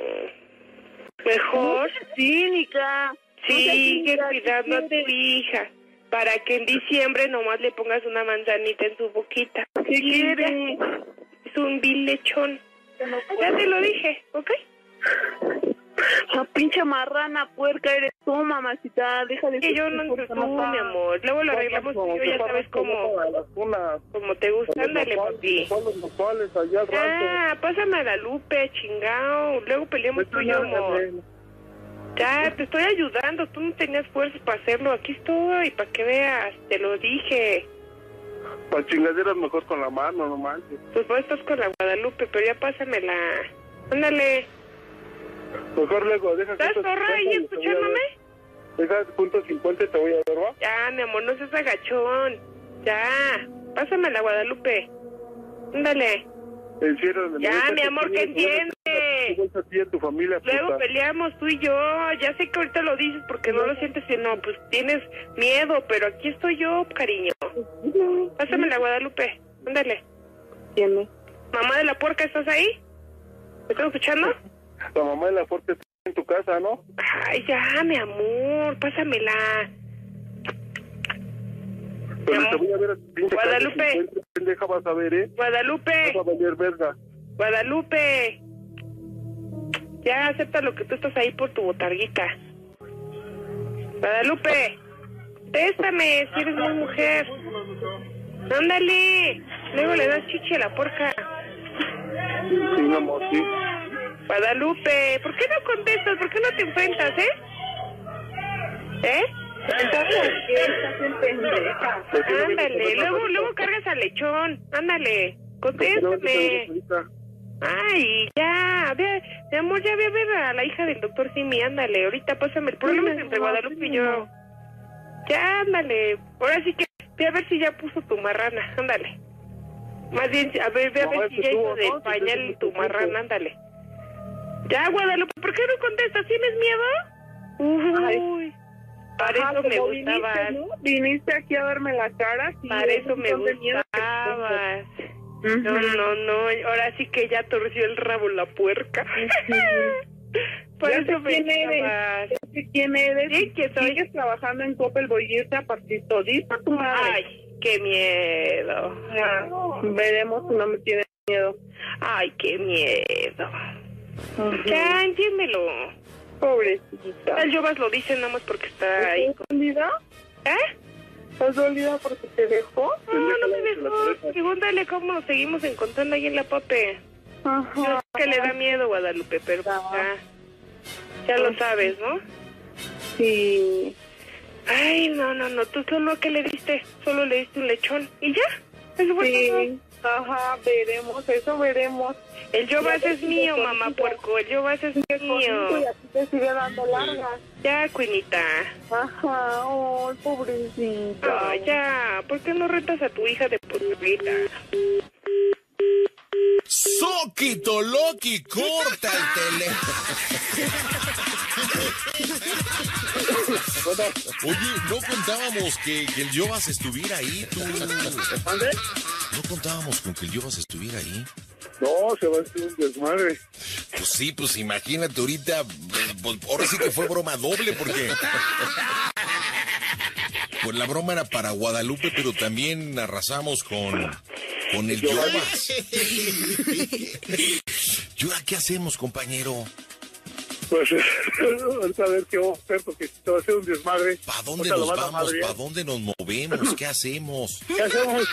Mejor Cínica. sigue cuidando a tu hija para que en diciembre nomás le pongas una manzanita en su boquita. ¿Qué quiere? Es un vil lechón. Ya te lo dije, ¿ok? La pinche marrana puerca eres tú, mamacita. Deja de Que yo no soy tú, mi amor. Luego lo arreglamos tú y yo, ya sabes cómo, cómo te gusta. Ándale, papi. Ah, pásame a la Lupe, chingao. Luego peleamos tú y yo, amor. Ya, te estoy ayudando. Tú no tenías fuerzas para hacerlo. Aquí estoy, para que veas. Te lo dije. Para chingaderas mejor con la mano, no manches. Pues vos estás con la Guadalupe, pero ya pásamela. Ándale. Mejor luego, deja ¿Estás punto zorra ahí cincuenta y te voy a escuchándome? ver. Deja punto cincuenta y te voy a ver, ¿va? Ya, mi amor, no seas agachón. Ya, pásame la Guadalupe. Ándale. Enciérrame. Ya, mi amor, ¿qué entiendes? A ti y a tu familia, Luego puta. peleamos tú y yo. Ya sé que ahorita lo dices porque no lo sientes, sino pues tienes miedo, pero aquí estoy yo, cariño. Pásame la Guadalupe. Ándale. ¿Quién es? Mamá de la puerca, ¿estás ahí? ¿Me estás escuchando? La mamá de la fuerte está en tu casa, ¿no? Ay, ya, mi amor, pásamela. Pero Mi te voy a ver a tu pinche Guadalupe. calle cincuenta, pendeja, vas a ver, ¿eh? Guadalupe, Vas a valer verga. Guadalupe. Ya acepta lo que tú estás ahí por tu botarguita. Guadalupe, téstame, si eres muy mujer. Ándale, luego le das chichi a la porca. Sí, mi amor, sí. Guadalupe, ¿por qué no contestas? ¿Por qué no te enfrentas, eh? ¿Eh? Estás en pendeja. Ándale, luego, luego cargas al lechón. Ándale, contéstame. Ay, ya, ve, mi amor, ya ve a ver a la hija del doctor Simi, ándale, ahorita pásame el problema es entre Guadalupe y yo. Ya, ándale, ahora sí que ve a ver si ya puso tu marrana, ándale. Más bien, a ver, ve a ver si ya hizo de pañal tu marrana, ándale. Ya, Guadalupe, ¿por qué no contestas? ¿Tienes miedo? Uy, para eso me gustabas. Viniste aquí a verme la cara. Sí, Para eso me gustabas. No, no, no, ahora sí que ya torció el rabo la puerca. Por Ya eso sé me quién eres. gustabas. Ya sé quién eres. Sí, que soy. Sigues trabajando en Coppel, voy a irte a partir todita tu madre. Ay, qué miedo. Ya, veremos si no me tienes miedo. Ay, qué miedo. Ujú. Ya, entiéndelo. Pobrecita. El Jovas lo dice nada más porque está ahí. ¿Estás dolida? ¿Eh? ¿Estás dolida porque te dejó? No, no me dejó. Pregúntale cómo nos seguimos encontrando ahí en la pape. Yo Ajá. sé que le da miedo, Guadalupe, pero pues ya, ya lo sabes, ¿no? Sí. Ay, no, no, no, tú solo que le diste, solo le diste un lechón y ya. Eso fue Sí, ajá, veremos, eso veremos. El Yobas Ya es mío, te mamá consigo. puerco, el Yobas es Y mío. a ti te sigue dando largas. Ya, Cuinita. Ajá, oh, pobrecita. Ah, ya, ¿por qué no retas a tu hija de putrita? Soquito Loki, corta el teléfono. Oye, no contábamos que, que el Yobas estuviera ahí, tú. ¿Mande? No contábamos con que el Yobas estuviera ahí. No, se va a hacer un desmadre. Pues sí, pues imagínate ahorita, pues, ahora sí que fue broma doble porque... Pues la broma era para Guadalupe, pero también arrasamos con, con el Yobas. ¿Y ahora qué hacemos, compañero? Pues, ahorita a ver qué vamos a hacer, porque se va a hacer un desmadre. ¿Para dónde Ahorita nos lo van a vamos? madrear. ¿Para dónde nos movemos? ¿Qué hacemos? ¿Qué hacemos?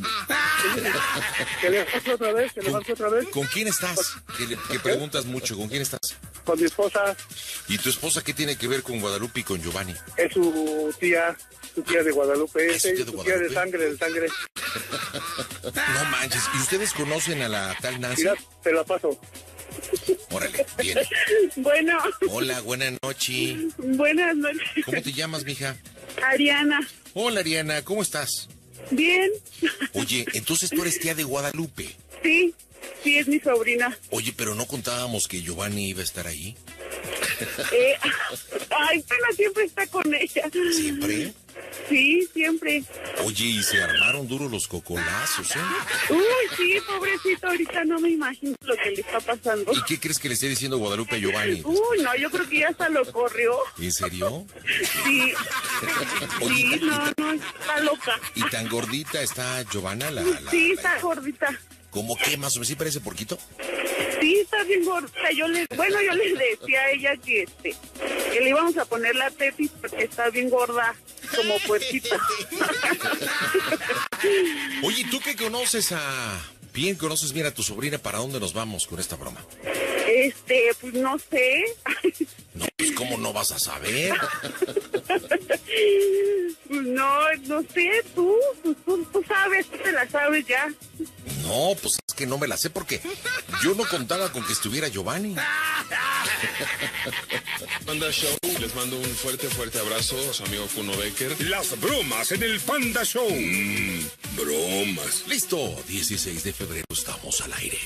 ¿Que levante otra vez? ¿Que ¿Con, levante otra vez? ¿con quién estás? Que, le- que preguntas mucho, ¿con quién estás? Con mi esposa, ¿Y tu esposa qué tiene que ver con Guadalupe y con Giovanni? es su tía, su tía de Guadalupe, Ah, ¿es su es tía de su tía de Guadalupe? sangre, de sangre. No manches, ¿y ustedes conocen a la tal Nancy? Mira, te la paso. Órale, bien. Bueno, Hola, buena noche. buenas noches. ¿Cómo te llamas, mija? Ariana, Hola, Ariana, ¿cómo estás? bien. Oye, entonces tú eres tía de Guadalupe. Sí, sí, es mi sobrina. Oye, pero no contábamos que Giovanni iba a estar ahí. Eh, ay, bueno, siempre está con ella. ¿Siempre? Sí, siempre. Oye, y se armaron duros los cocolazos, ¿eh? Uy, sí, pobrecito, ahorita no me imagino lo que le está pasando. ¿Y qué crees que le esté diciendo Guadalupe a Giovanni? Uy, no, yo creo que ya hasta lo corrió. ¿En serio? Sí, Oye, sí, y, no, tan- no, está loca. y tan gordita está Giovanna, la... la- Sí, la- está gordita. ¿Cómo que más o menos? ¿Sí parece porquito? Sí, está bien gordita. Yo le, bueno, yo le decía a ella que este, que le íbamos a poner la tetis porque está bien gorda, como puerquita. Oye, ¿tú que conoces a... Bien, conoces bien a tu sobrina, ¿para dónde nos vamos con esta broma? Este, pues no sé. No, pues ¿cómo no vas a saber? No, no sé, tú, tú, tú, tú sabes, tú te la sabes ya. No, pues es que no me la sé porque yo no contaba con que estuviera Giovanni. Panda Show, les mando un fuerte, fuerte abrazo a su amigo Kuno Becker. Las bromas en el Panda Show. Mm, bromas. Listo, dieciséis de febrero estamos al aire.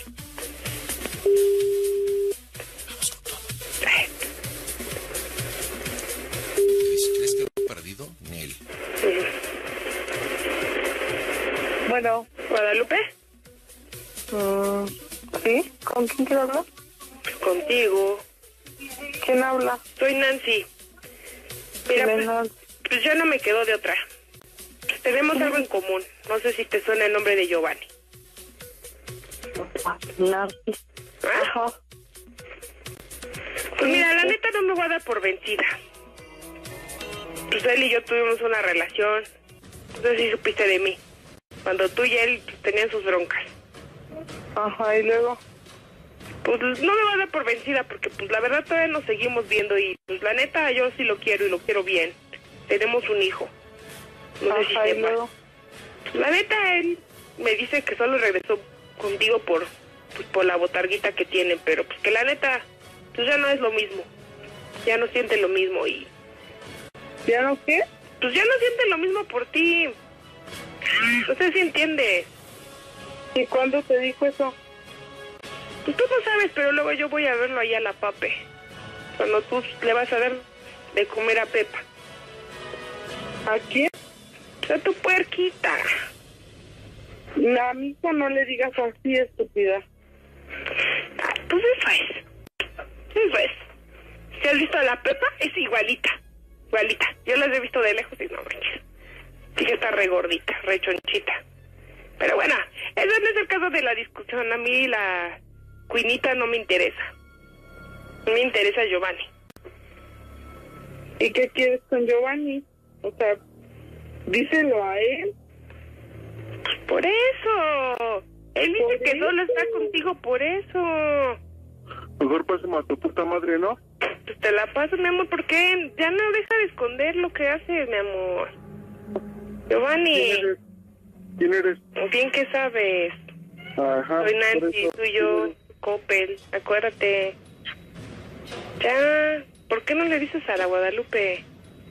Vamos con todo. ¿Crees, crees que lo he perdido? Nel. Bueno, ¿Guadalupe? mm, ¿sí? ¿Con quién quiero hablar? Contigo. ¿Quién habla? Soy Nancy. Mira, pues, Nancy. pues ya no me quedo de otra. Tenemos algo en común. No sé si te suena el nombre de Giovanni. Nancy. ¿Ah? Ajá. Pues mira, la neta no me voy a dar por vencida. Pues él y yo tuvimos una relación. No sé si supiste de mí. Cuando tú y él pues, tenían sus broncas. Ajá, y luego. Pues no me voy a dar por vencida porque pues la verdad todavía nos seguimos viendo y pues la neta yo sí lo quiero y lo quiero bien. Tenemos un hijo. No sé si Ajá, y sepas. luego. La neta él me dice que solo regresó contigo por pues, por la botarguita que tienen, pero pues que la neta pues ya no es lo mismo. Ya no siente lo mismo y ¿Ya no qué? pues ya no siente lo mismo por ti. No sé si entiendes. ¿Y cuándo te dijo eso? Pues tú no sabes, pero luego yo voy a verlo ahí a la Pape. Cuando tú le vas a dar de comer a Pepa. ¿A quién? A tu puerquita. La misa no le digas así, estúpida. Ay, pues eso es. Eso es. ¿Si has visto a la Pepa? Es igualita. Igualita. Yo las he visto de lejos y no manches. Sí que está re gordita, re chonchita. Pero bueno, ese no es el caso de la discusión. A mí la cuinita no me interesa. No me interesa Giovanni. ¿Y qué quieres con Giovanni? O sea, díselo a él. Por eso. Él dice ¿Por que eso? solo está contigo por eso. Mejor pásame a tu puta madre, ¿no? Pues te la paso, mi amor, ¿por qué? Ya no deja de esconder lo que haces, mi amor. Giovanni. ¿Quién eres? ¿Quién eres? Bien que sabes. Ajá. Soy Nancy, tú y yo, Coppel, acuérdate. Ya, ¿por qué no le dices a la Guadalupe?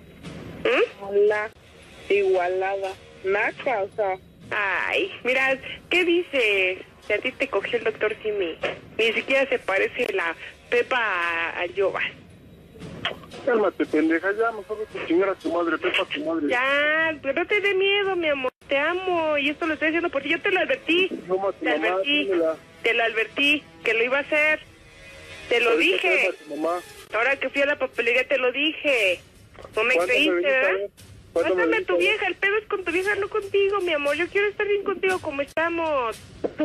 ¿Mm? Hola, igualada, naca, o sea. Ay, mira, ¿qué dices? Si a ti te cogió el doctor Simi. Ni siquiera se parece la Pepa a, a Yoba. Cálmate, pendeja, ya, mejor vete a chingar a tu madre, Pepa a tu madre. Ya, pero no te dé miedo, mi amor. Te amo y esto lo estoy haciendo porque yo te lo advertí. No, tu Te mamá, advertí, dímela. te lo advertí, que lo iba a hacer. Te lo Ahorita dije. calma a tu mamá. Ahora que fui a la papelería te lo dije. No me ¿Cuándo creíste, me viniste a ¿verdad? ver? ¿Cuándo me Pásame a viniste tu a ver? vieja, el pedo es con tu vieja, no contigo, mi amor. Yo quiero estar bien contigo como estamos.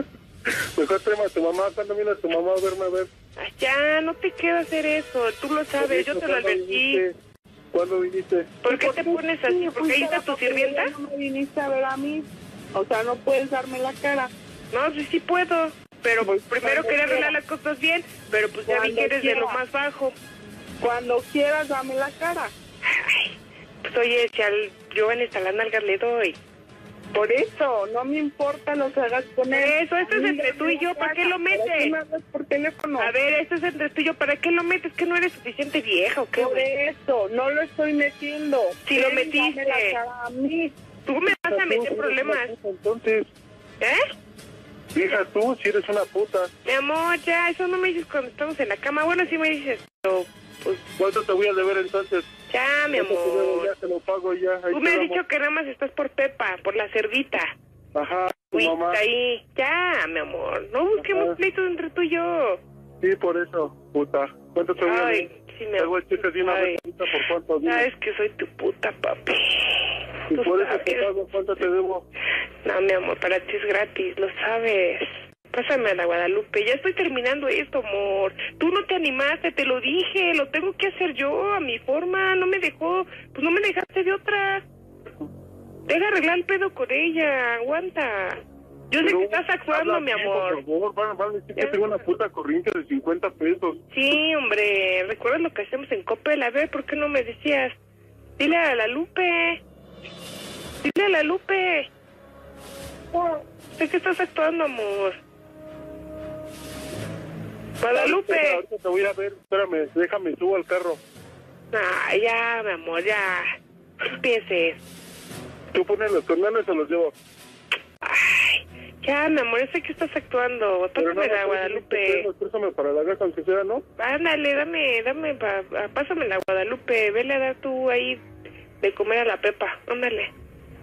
Mejor tráeme a tu mamá, cuando viene a tu mamá a verme a ver. Ay, ya, no te queda hacer eso. Tú lo sabes, yo te lo ¿Cuándo advertí. viniste? ¿Cuándo viniste? ¿Por qué te pones así? ¿Porque ahí está tu sirvienta? No me viniste a ver a mí, o sea, no puedes darme la cara. No, sí, sí puedo. Pero Pues, primero cuando quería arreglar quieras. las cosas bien. Pero pues ya vi Cuando que eres de lo quieras. más bajo. Cuando quieras, dame la cara. Ay, pues oye, si al Giovanni hasta las nalgas le doy. Por eso, no me importa lo que hagas con él. Eso, esto es entre tú y yo, ¿para qué lo metes? ¿Para qué me hablas por teléfono? A ver, esto es entre tú y yo, ¿para qué lo metes? ¿Que no eres suficiente vieja o qué, Por güey? eso, no lo estoy metiendo. Si lo Él metiste. dame la cara a mí. Tú me vas a meter problemas. Entonces, ¿Eh? vieja, tú, si eres una puta, Mi amor, ya, eso no me dices cuando estamos en la cama. Bueno, sí me dices, pero pues ¿cuánto te voy a deber entonces? ya, mi ¿Cuánto te debo? amor. Ya te lo pago, ya. Ahí Tú me has quedamos. dicho que nada más estás por Pepa, por la cerdita. Ajá, tu Uy, mamá. ahí. Ya, mi amor. No busquemos Ajá. pleitos entre tú y yo. Sí, por eso, puta. ¿Cuánto te voy a Ay, deber? sí, mi Te voy amor. a checar de una Ay. vez ahorita por cuánto dime. Sabes que soy tu puta, papi. Y Tú por eso te sabes. pago, ¿cuánto te debo? No, mi amor, para ti es gratis, lo sabes. Pásame a la Guadalupe. Ya estoy terminando esto, amor. Tú no te animaste, te lo dije. Lo tengo que hacer yo, a mi forma. No me dejó. Pues no me dejaste de otra. Deja arreglar el pedo con ella. Aguanta. Yo sé Pero que estás actuando, habla mi bien, amor. Por favor, van, van a decir que Ya. tengo una puta corriente de cincuenta pesos. Sí, hombre. ¿Recuerdas lo que hacemos en Coppel? A ver, ¿por qué no me decías? Dile a la Lupe. Dile a la Lupe. Sé que estás actuando, amor. Guadalupe. Ahorita te voy a ver, espérame, déjame, subo al carro. Ah, ya, mi amor, ya. No empieces. Tú pones los cornales o los llevo. Ay, ya, mi amor, sé que estás actuando. Pero Pásame la más, Guadalupe. Pásame para la casa, aunque sea, ¿no? Ándale, dame, dame, pa, pa- pásame la Guadalupe. Vele a dar tú ahí de comer a la Pepa. Ándale.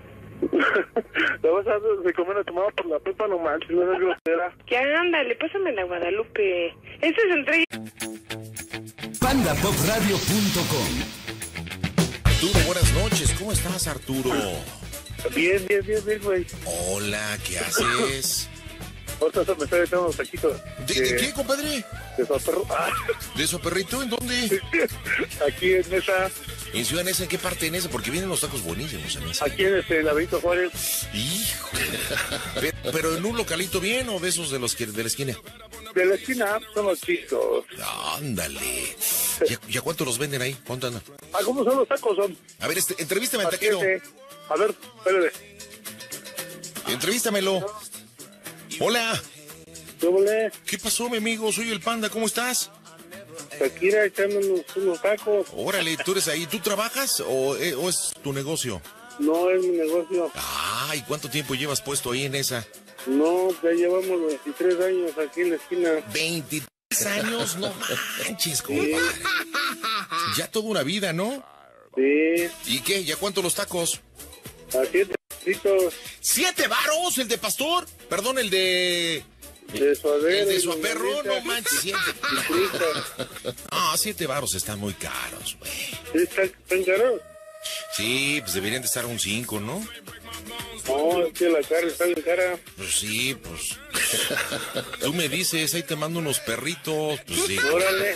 Te vas a dar de comer a tu mamá por la pepa, no manches, no eres grosera. Ya, ándale, pásame la Guadalupe. Esa es entrega. panda pop radio punto com. Arturo, buenas noches. ¿Cómo estás, Arturo? Bien, bien, bien, bien, güey. Hola, ¿qué haces? Ahorita me está echando unos taquitos. ¿De, de qué, compadre? De su perro. Ah, ¿De su perrito? ¿En dónde? aquí en esa, ¿En Ciudad Neza? ¿En qué parte de Neza? Porque vienen los tacos buenísimos en Neza. aquí en este, la Benito Juárez, Hijo. Pero, pero en un localito bien o de esos de los que de la esquina. de la esquina, son los chicos. Ándale. ¿Ya, ya cuánto los venden ahí? ¿Cuánto andan? Ah, ¿cómo son los tacos? Son A ver, este, entrevístame al a taquero. siete. A ver, espérate. Entrevístamelo. Hola. ¿Cómo le? ¿Qué pasó, mi amigo? Soy el Panda. ¿Cómo estás? Shakira echando unos, unos tacos. Órale, ¿tú eres ahí? ¿Tú trabajas o, eh, o es tu negocio? No es mi negocio. Ah, ¿y cuánto tiempo llevas puesto ahí en esa? No, ya llevamos veintitrés años aquí en la esquina. veintitrés años, no manches, compadre. Ya toda una vida, ¿no? Sí, ¿Y qué? ¿Ya cuánto los tacos? a siete taquitos ¡Siete varos! ¿El de pastor? Perdón, el de... de suadero. El de y su perro, no longaniza manches, siete. y frita. Ah, siete varos están muy caros, güey. ¿Sí están, están caros? Sí, pues deberían de estar un cinco, ¿no? No, es que la carne está bien cara. Pues sí, pues... Tú me dices, ahí te mando unos perritos, pues sí. Órale.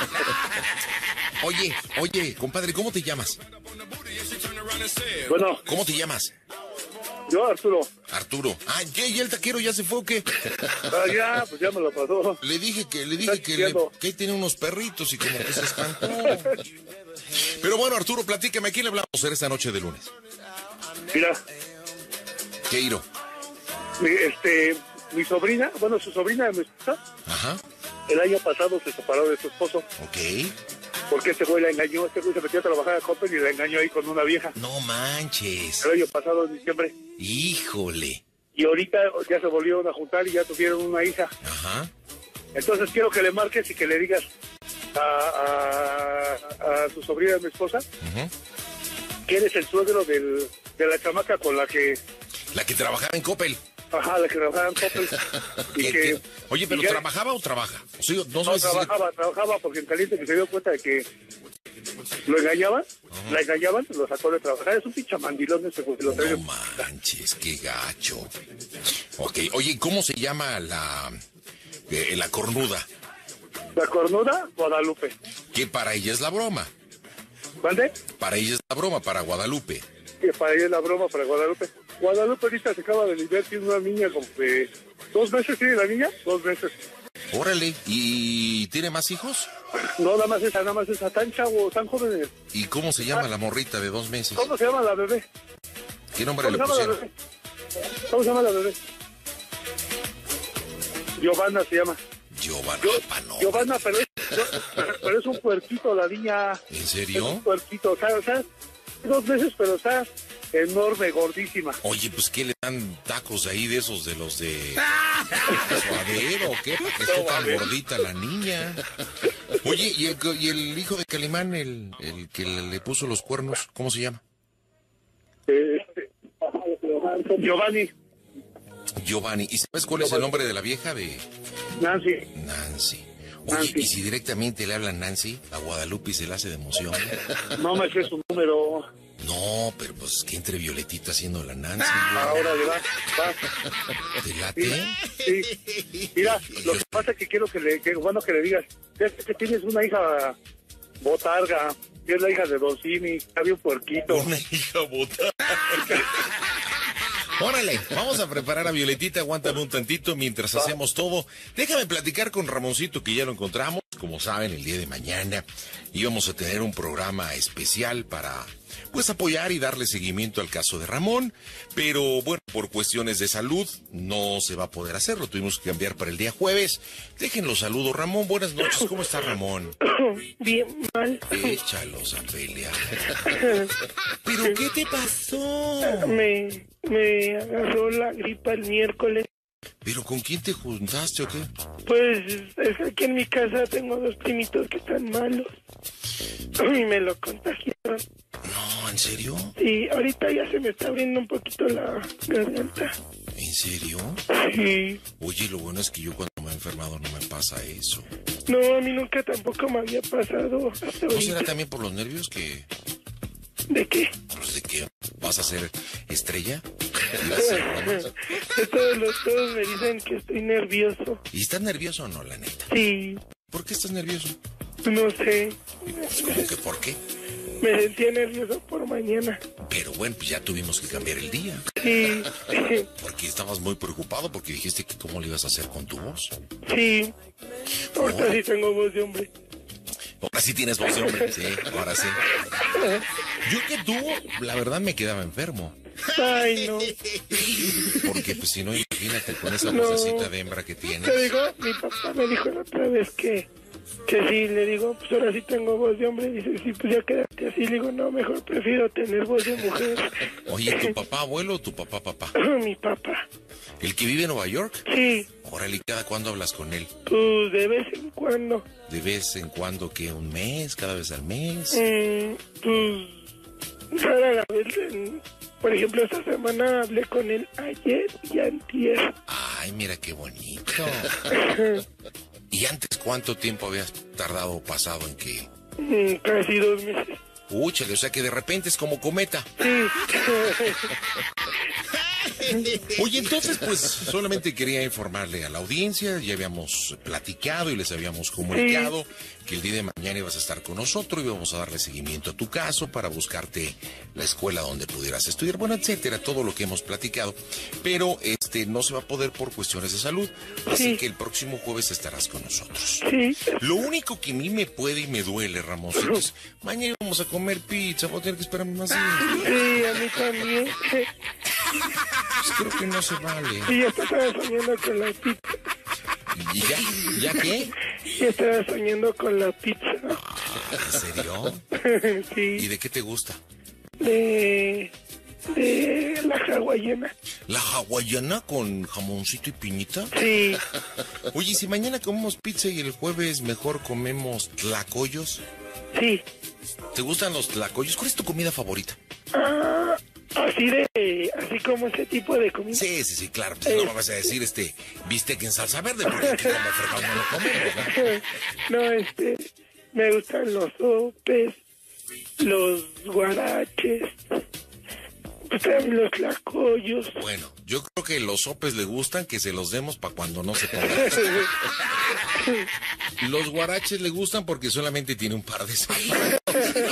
Oye, oye, compadre, ¿cómo te llamas? Bueno, ¿Cómo te llamas? yo, Arturo. Arturo. Ah, ¿qué? ¿Y el taquero ya se fue o qué? Ah, ya, pues ya me lo pasó. Le dije que, le dije que, le, que ahí tiene unos perritos y como que se espantó. Pero bueno, Arturo, platícame, ¿a quién le hablamos en esta noche de lunes? Mira. ¿Qué, Iro? Mi, este, mi sobrina, bueno, su sobrina de mi esposa. Ajá. El año pasado se separó de su esposo. Ok. Porque este güey la engañó, este güey se metió a trabajar a Coppel y la engañó ahí con una vieja. No manches. El año pasado, en diciembre. Híjole. Y ahorita ya se volvieron a juntar y ya tuvieron una hija. Ajá. Entonces quiero que le marques y que le digas a, a, a su sobrina de mi esposa uh-huh. que eres el suegro del, de la chamaca con la que... La que trabajaba en Coppel. Ajá, la que trabajaba en Coppel. y ¿Qué, que, qué? Oye, ¿pero que, trabajaba o trabaja? O sea, no, no trabajaba, si... trabajaba porque en caliente que se dio cuenta de que lo engañaban, uh-huh. la engañaban, lo sacó de trabajar. Es un pinche mandilón ese. Lo no manches, qué gacho. Ok, oye, ¿cómo se llama la, eh, la cornuda? La cornuda, Guadalupe. Que para ella es la broma. ¿Vale? Para ella es la broma, para Guadalupe. Que para ella es la broma, para Guadalupe. Guadalupe ahorita se acaba de liberar, tiene una niña como de... ¿Dos meses tiene la niña? Dos meses. Órale, ¿y tiene más hijos? No, nada más esa, nada más esa, tan chavo, tan jóvenes. ¿Y cómo se llama ah. la morrita de dos meses? ¿Cómo se llama la bebé? ¿Qué nombre le pusieron? ¿Cómo se llama la bebé? Giovanna se llama. Giovanna, Yo, no. Giovanna, pero es, pero es un puerquito la niña. ¿En serio? Es un puerquito, o sea, o sea, dos meses, pero está enorme, gordísima. Oye, pues ¿qué le dan tacos ahí de esos de los de suadero o qué? ¿Para que esté tan gordita la niña? Oye, ¿y el, y el hijo de Calimán, el, el que le, le puso los cuernos, cómo se llama? Este, Giovanni. Giovanni. ¿Y sabes cuál es el nombre de la vieja? De Nancy. Nancy. Oye, Nancy. ¿Y si directamente le hablan Nancy a Guadalupe y se le hace de emoción? No me sé su número. No, pero pues que entre Violetita haciendo la Nancy. Ahora le va, va. ¿Te late? Sí, sí. Mira, lo que pasa es que quiero que le, que, bueno, que le digas, es que tienes una hija botarga, que es la hija de Don Simi, había un puerquito. Una hija botarga. Órale, vamos a preparar a Violetita, aguántame un tantito mientras Va. hacemos todo. Déjame platicar con Ramoncito, que ya lo encontramos. Como saben, el día de mañana íbamos a tener un programa especial para, pues, apoyar y darle seguimiento al caso de Ramón. Pero, bueno, por cuestiones de salud no se va a poder hacerlo. Tuvimos que cambiar para el día jueves. Déjenlo saludo. Ramón, buenas noches. ¿Cómo está Ramón? Bien mal. Échalos a pelear. ¿Pero qué te pasó? Me... Me agarró la gripa el miércoles. ¿Pero con quién te juntaste o qué? Pues es que aquí en mi casa tengo dos primitos que están malos. Y me lo contagiaron. No, ¿en serio? Sí, ahorita ya se me está abriendo un poquito la garganta. ¿En serio? Sí. Oye, lo bueno es que yo cuando me he enfermado no me pasa eso. No, a mí nunca tampoco me había pasado. Hasta ¿No será también por los nervios que...? ¿De qué? Pues de que vas a ser estrella. todos los todos me dicen que estoy nervioso. ¿Y estás nervioso o no, la neta? Sí. ¿Por qué estás nervioso? No sé. Pues, ¿cómo que por qué? Me sentía nervioso por mañana. Pero bueno, pues ya tuvimos que cambiar el día. Sí. Porque estabas muy preocupado porque dijiste que cómo le ibas a hacer con tu voz. Sí. Ahorita oh. sí tengo voz de hombre. Ahora sí tienes voz de hombre, sí, ahora sí. Yo que tú, la verdad, me quedaba enfermo. Ay, no. Porque, pues, si no, imagínate con esa no. vocecita de hembra que tienes. Te digo, mi papá me dijo la otra vez que, que sí, le digo, pues ahora sí tengo voz de hombre. Dice, sí, pues ya quédate así. Le digo, no, mejor prefiero tener voz de mujer. Oye, ¿tu papá abuelo o tu papá papá? Mi papá. ¿El que vive en Nueva York? Sí. Órale, ¿y cada cuándo hablas con él? Pues de vez en cuando. ¿De vez en cuando qué? ¿Un mes? ¿Cada vez al mes? Mm, pues rara la vez. En, por ejemplo, esta semana hablé con él ayer y antier. Ay, mira qué bonito. ¿Y antes cuánto tiempo habías tardado o pasado en que...? Mm, casi dos meses. Úchale, o sea que de repente es como cometa. Sí. Oye, entonces, pues, solamente quería informarle a la audiencia, ya habíamos platicado y les habíamos comunicado sí. que el día de mañana ibas a estar con nosotros y íbamos a darle seguimiento a tu caso para buscarte la escuela donde pudieras estudiar, bueno, etcétera, todo lo que hemos platicado, pero este no se va a poder por cuestiones de salud, así sí. que el próximo jueves estarás con nosotros. Sí. Lo único que a mí me puede y me duele, Ramoncito, es mañana vamos a comer pizza, voy a tener que esperarme más días. Sí, a mí también. Pues creo que no se vale. Sí, ya estaba soñando con la pizza. ¿Y ya? ¿Ya qué? Ya estaba soñando con la pizza. Ah, ¿en serio? Sí. ¿Y de qué te gusta? De... de la hawaiana. ¿La hawaiana con jamoncito y piñita? Sí. Oye, si mañana comemos pizza y el jueves mejor comemos tlacoyos. Sí. ¿Te gustan los tlacoyos? ¿Cuál es tu comida favorita? Ah, así de, así como ese tipo de comida. Sí, sí, sí, claro. Pues eh, no me vas a decir este bistec en salsa verde porque aquí como fregado no lo comemos, ¿no? No, este, me gustan los sopes, los guaraches, pues también los tlacoyos. Bueno, yo creo que los sopes le gustan, que se los demos para cuando no se pongan. Los guaraches le gustan porque solamente tiene un par de salidas.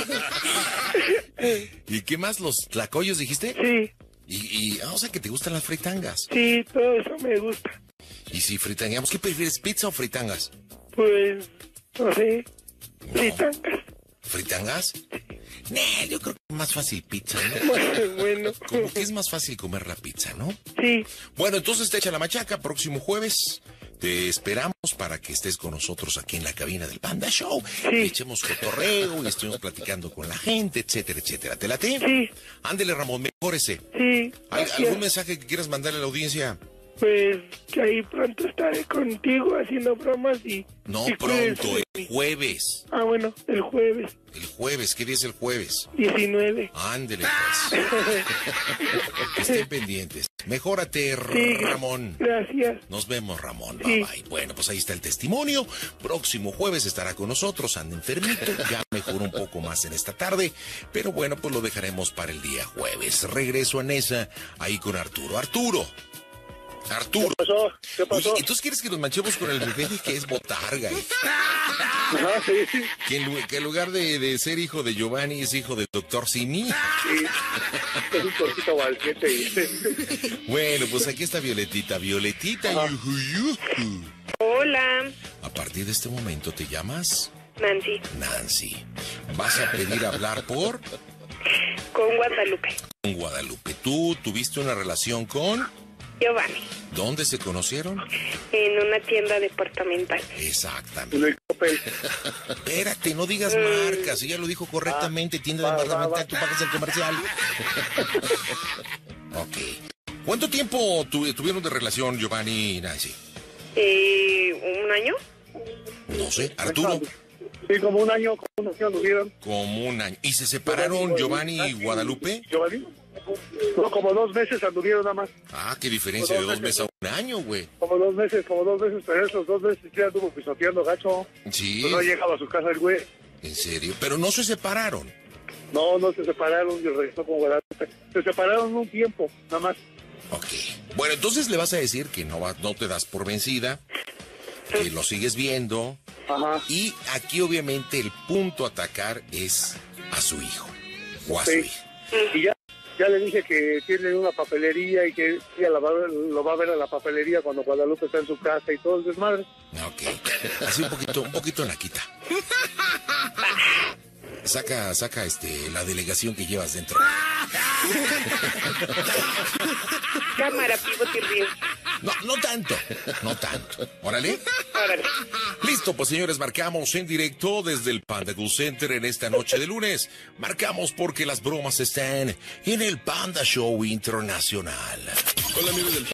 ¿Y qué más? ¿Los tlacoyos dijiste? Sí. Y, y ah, o sea que te gustan las fritangas. Sí, todo eso me gusta. ¿Y si fritangueamos? ¿Qué prefieres, pizza o fritangas? Pues, no sé, no. fritangas. ¿Fritangas? Nah, yo creo que es más fácil pizza, ¿no? Bueno. Como que es más fácil comer la pizza, ¿no? Sí. Bueno, entonces te echa la machaca, próximo jueves. Te esperamos para que estés con nosotros aquí en la cabina del Panda Show. Sí. Y echemos cotorreo y estemos platicando con la gente, etcétera, etcétera. ¿Te late? Sí. Ándele, Ramón, mejórese. Sí. ¿Algún mensaje que quieras mandarle a la audiencia? Pues que ahí pronto estaré contigo haciendo bromas y... No, y pronto, el jueves. Ah, bueno, el jueves. El jueves, ¿qué día es el jueves? diecinueve. Ándele, pues. Estén pendientes. Mejórate, sí, Ramón. Gracias. Nos vemos, Ramón. Sí. Bye, bye. Bueno, pues ahí está el testimonio. Próximo jueves estará con nosotros. Anda enfermito. Ya mejoró un poco más en esta tarde. Pero bueno, pues lo dejaremos para el día jueves. Regreso a Nesa, ahí con Arturo. Arturo. Arturo. ¿Qué pasó? ¿Qué pasó? Oye, ¿entonces quieres que nos manchemos con el bebé de que es botarga? Ajá, sí. Que en, que en lugar de, de ser hijo de Giovanni es hijo del doctor Simi. Sí. Es un torcito valquete. Bueno, pues aquí está Violetita. Violetita. Yuhu, yuhu. Hola. A partir de este momento te llamas... Nancy. Nancy. Vas a pedir hablar por... Con Guadalupe. Con Guadalupe. ¿Tú tuviste una relación con...? Giovanni. ¿Dónde se conocieron? En una tienda departamental. Exactamente. Espérate, no digas mm. marcas. Ella lo dijo correctamente. Ah, tienda va, departamental, va, va. Tú pagas el comercial. Ok. ¿Cuánto tiempo tu, tuvieron de relación Giovanni y Nancy? Eh, ¿Un año? No sé. ¿Arturo? Sí, como un año. Como un año tuvieron. Como un año. ¿Y se separaron Giovanni y Guadalupe? ¿Giovanni? No, como dos meses anduvieron nada más. Ah, qué diferencia de dos meses a un año, güey. Como dos meses, como dos meses, pero esos dos meses ya anduvo pisoteando gacho. Sí. Pues no llegaba a su casa el güey. ¿En serio? Pero no se separaron. No, no se separaron y regresó con Guadalupe. Se separaron un tiempo, nada más. Ok. Bueno, entonces le vas a decir que no, va, no te das por vencida, que lo sigues viendo. Ajá. Y aquí obviamente el punto a atacar es a su hijo o a sí. su hija. Y ya. Ya le dije que tiene una papelería y que ella la va, lo va a ver a la papelería cuando Guadalupe está en su casa y todo el desmadre. Ok. Así un poquito, un poquito naquita. Saca, saca este, la delegación que llevas dentro. Cámara, pivote y río. No, no tanto, no tanto. ¿Órale? Órale. Listo, pues señores, marcamos en directo desde el Panda Cool Center en esta noche de lunes. Marcamos porque las bromas están en el Panda Show Internacional. Hola amigos del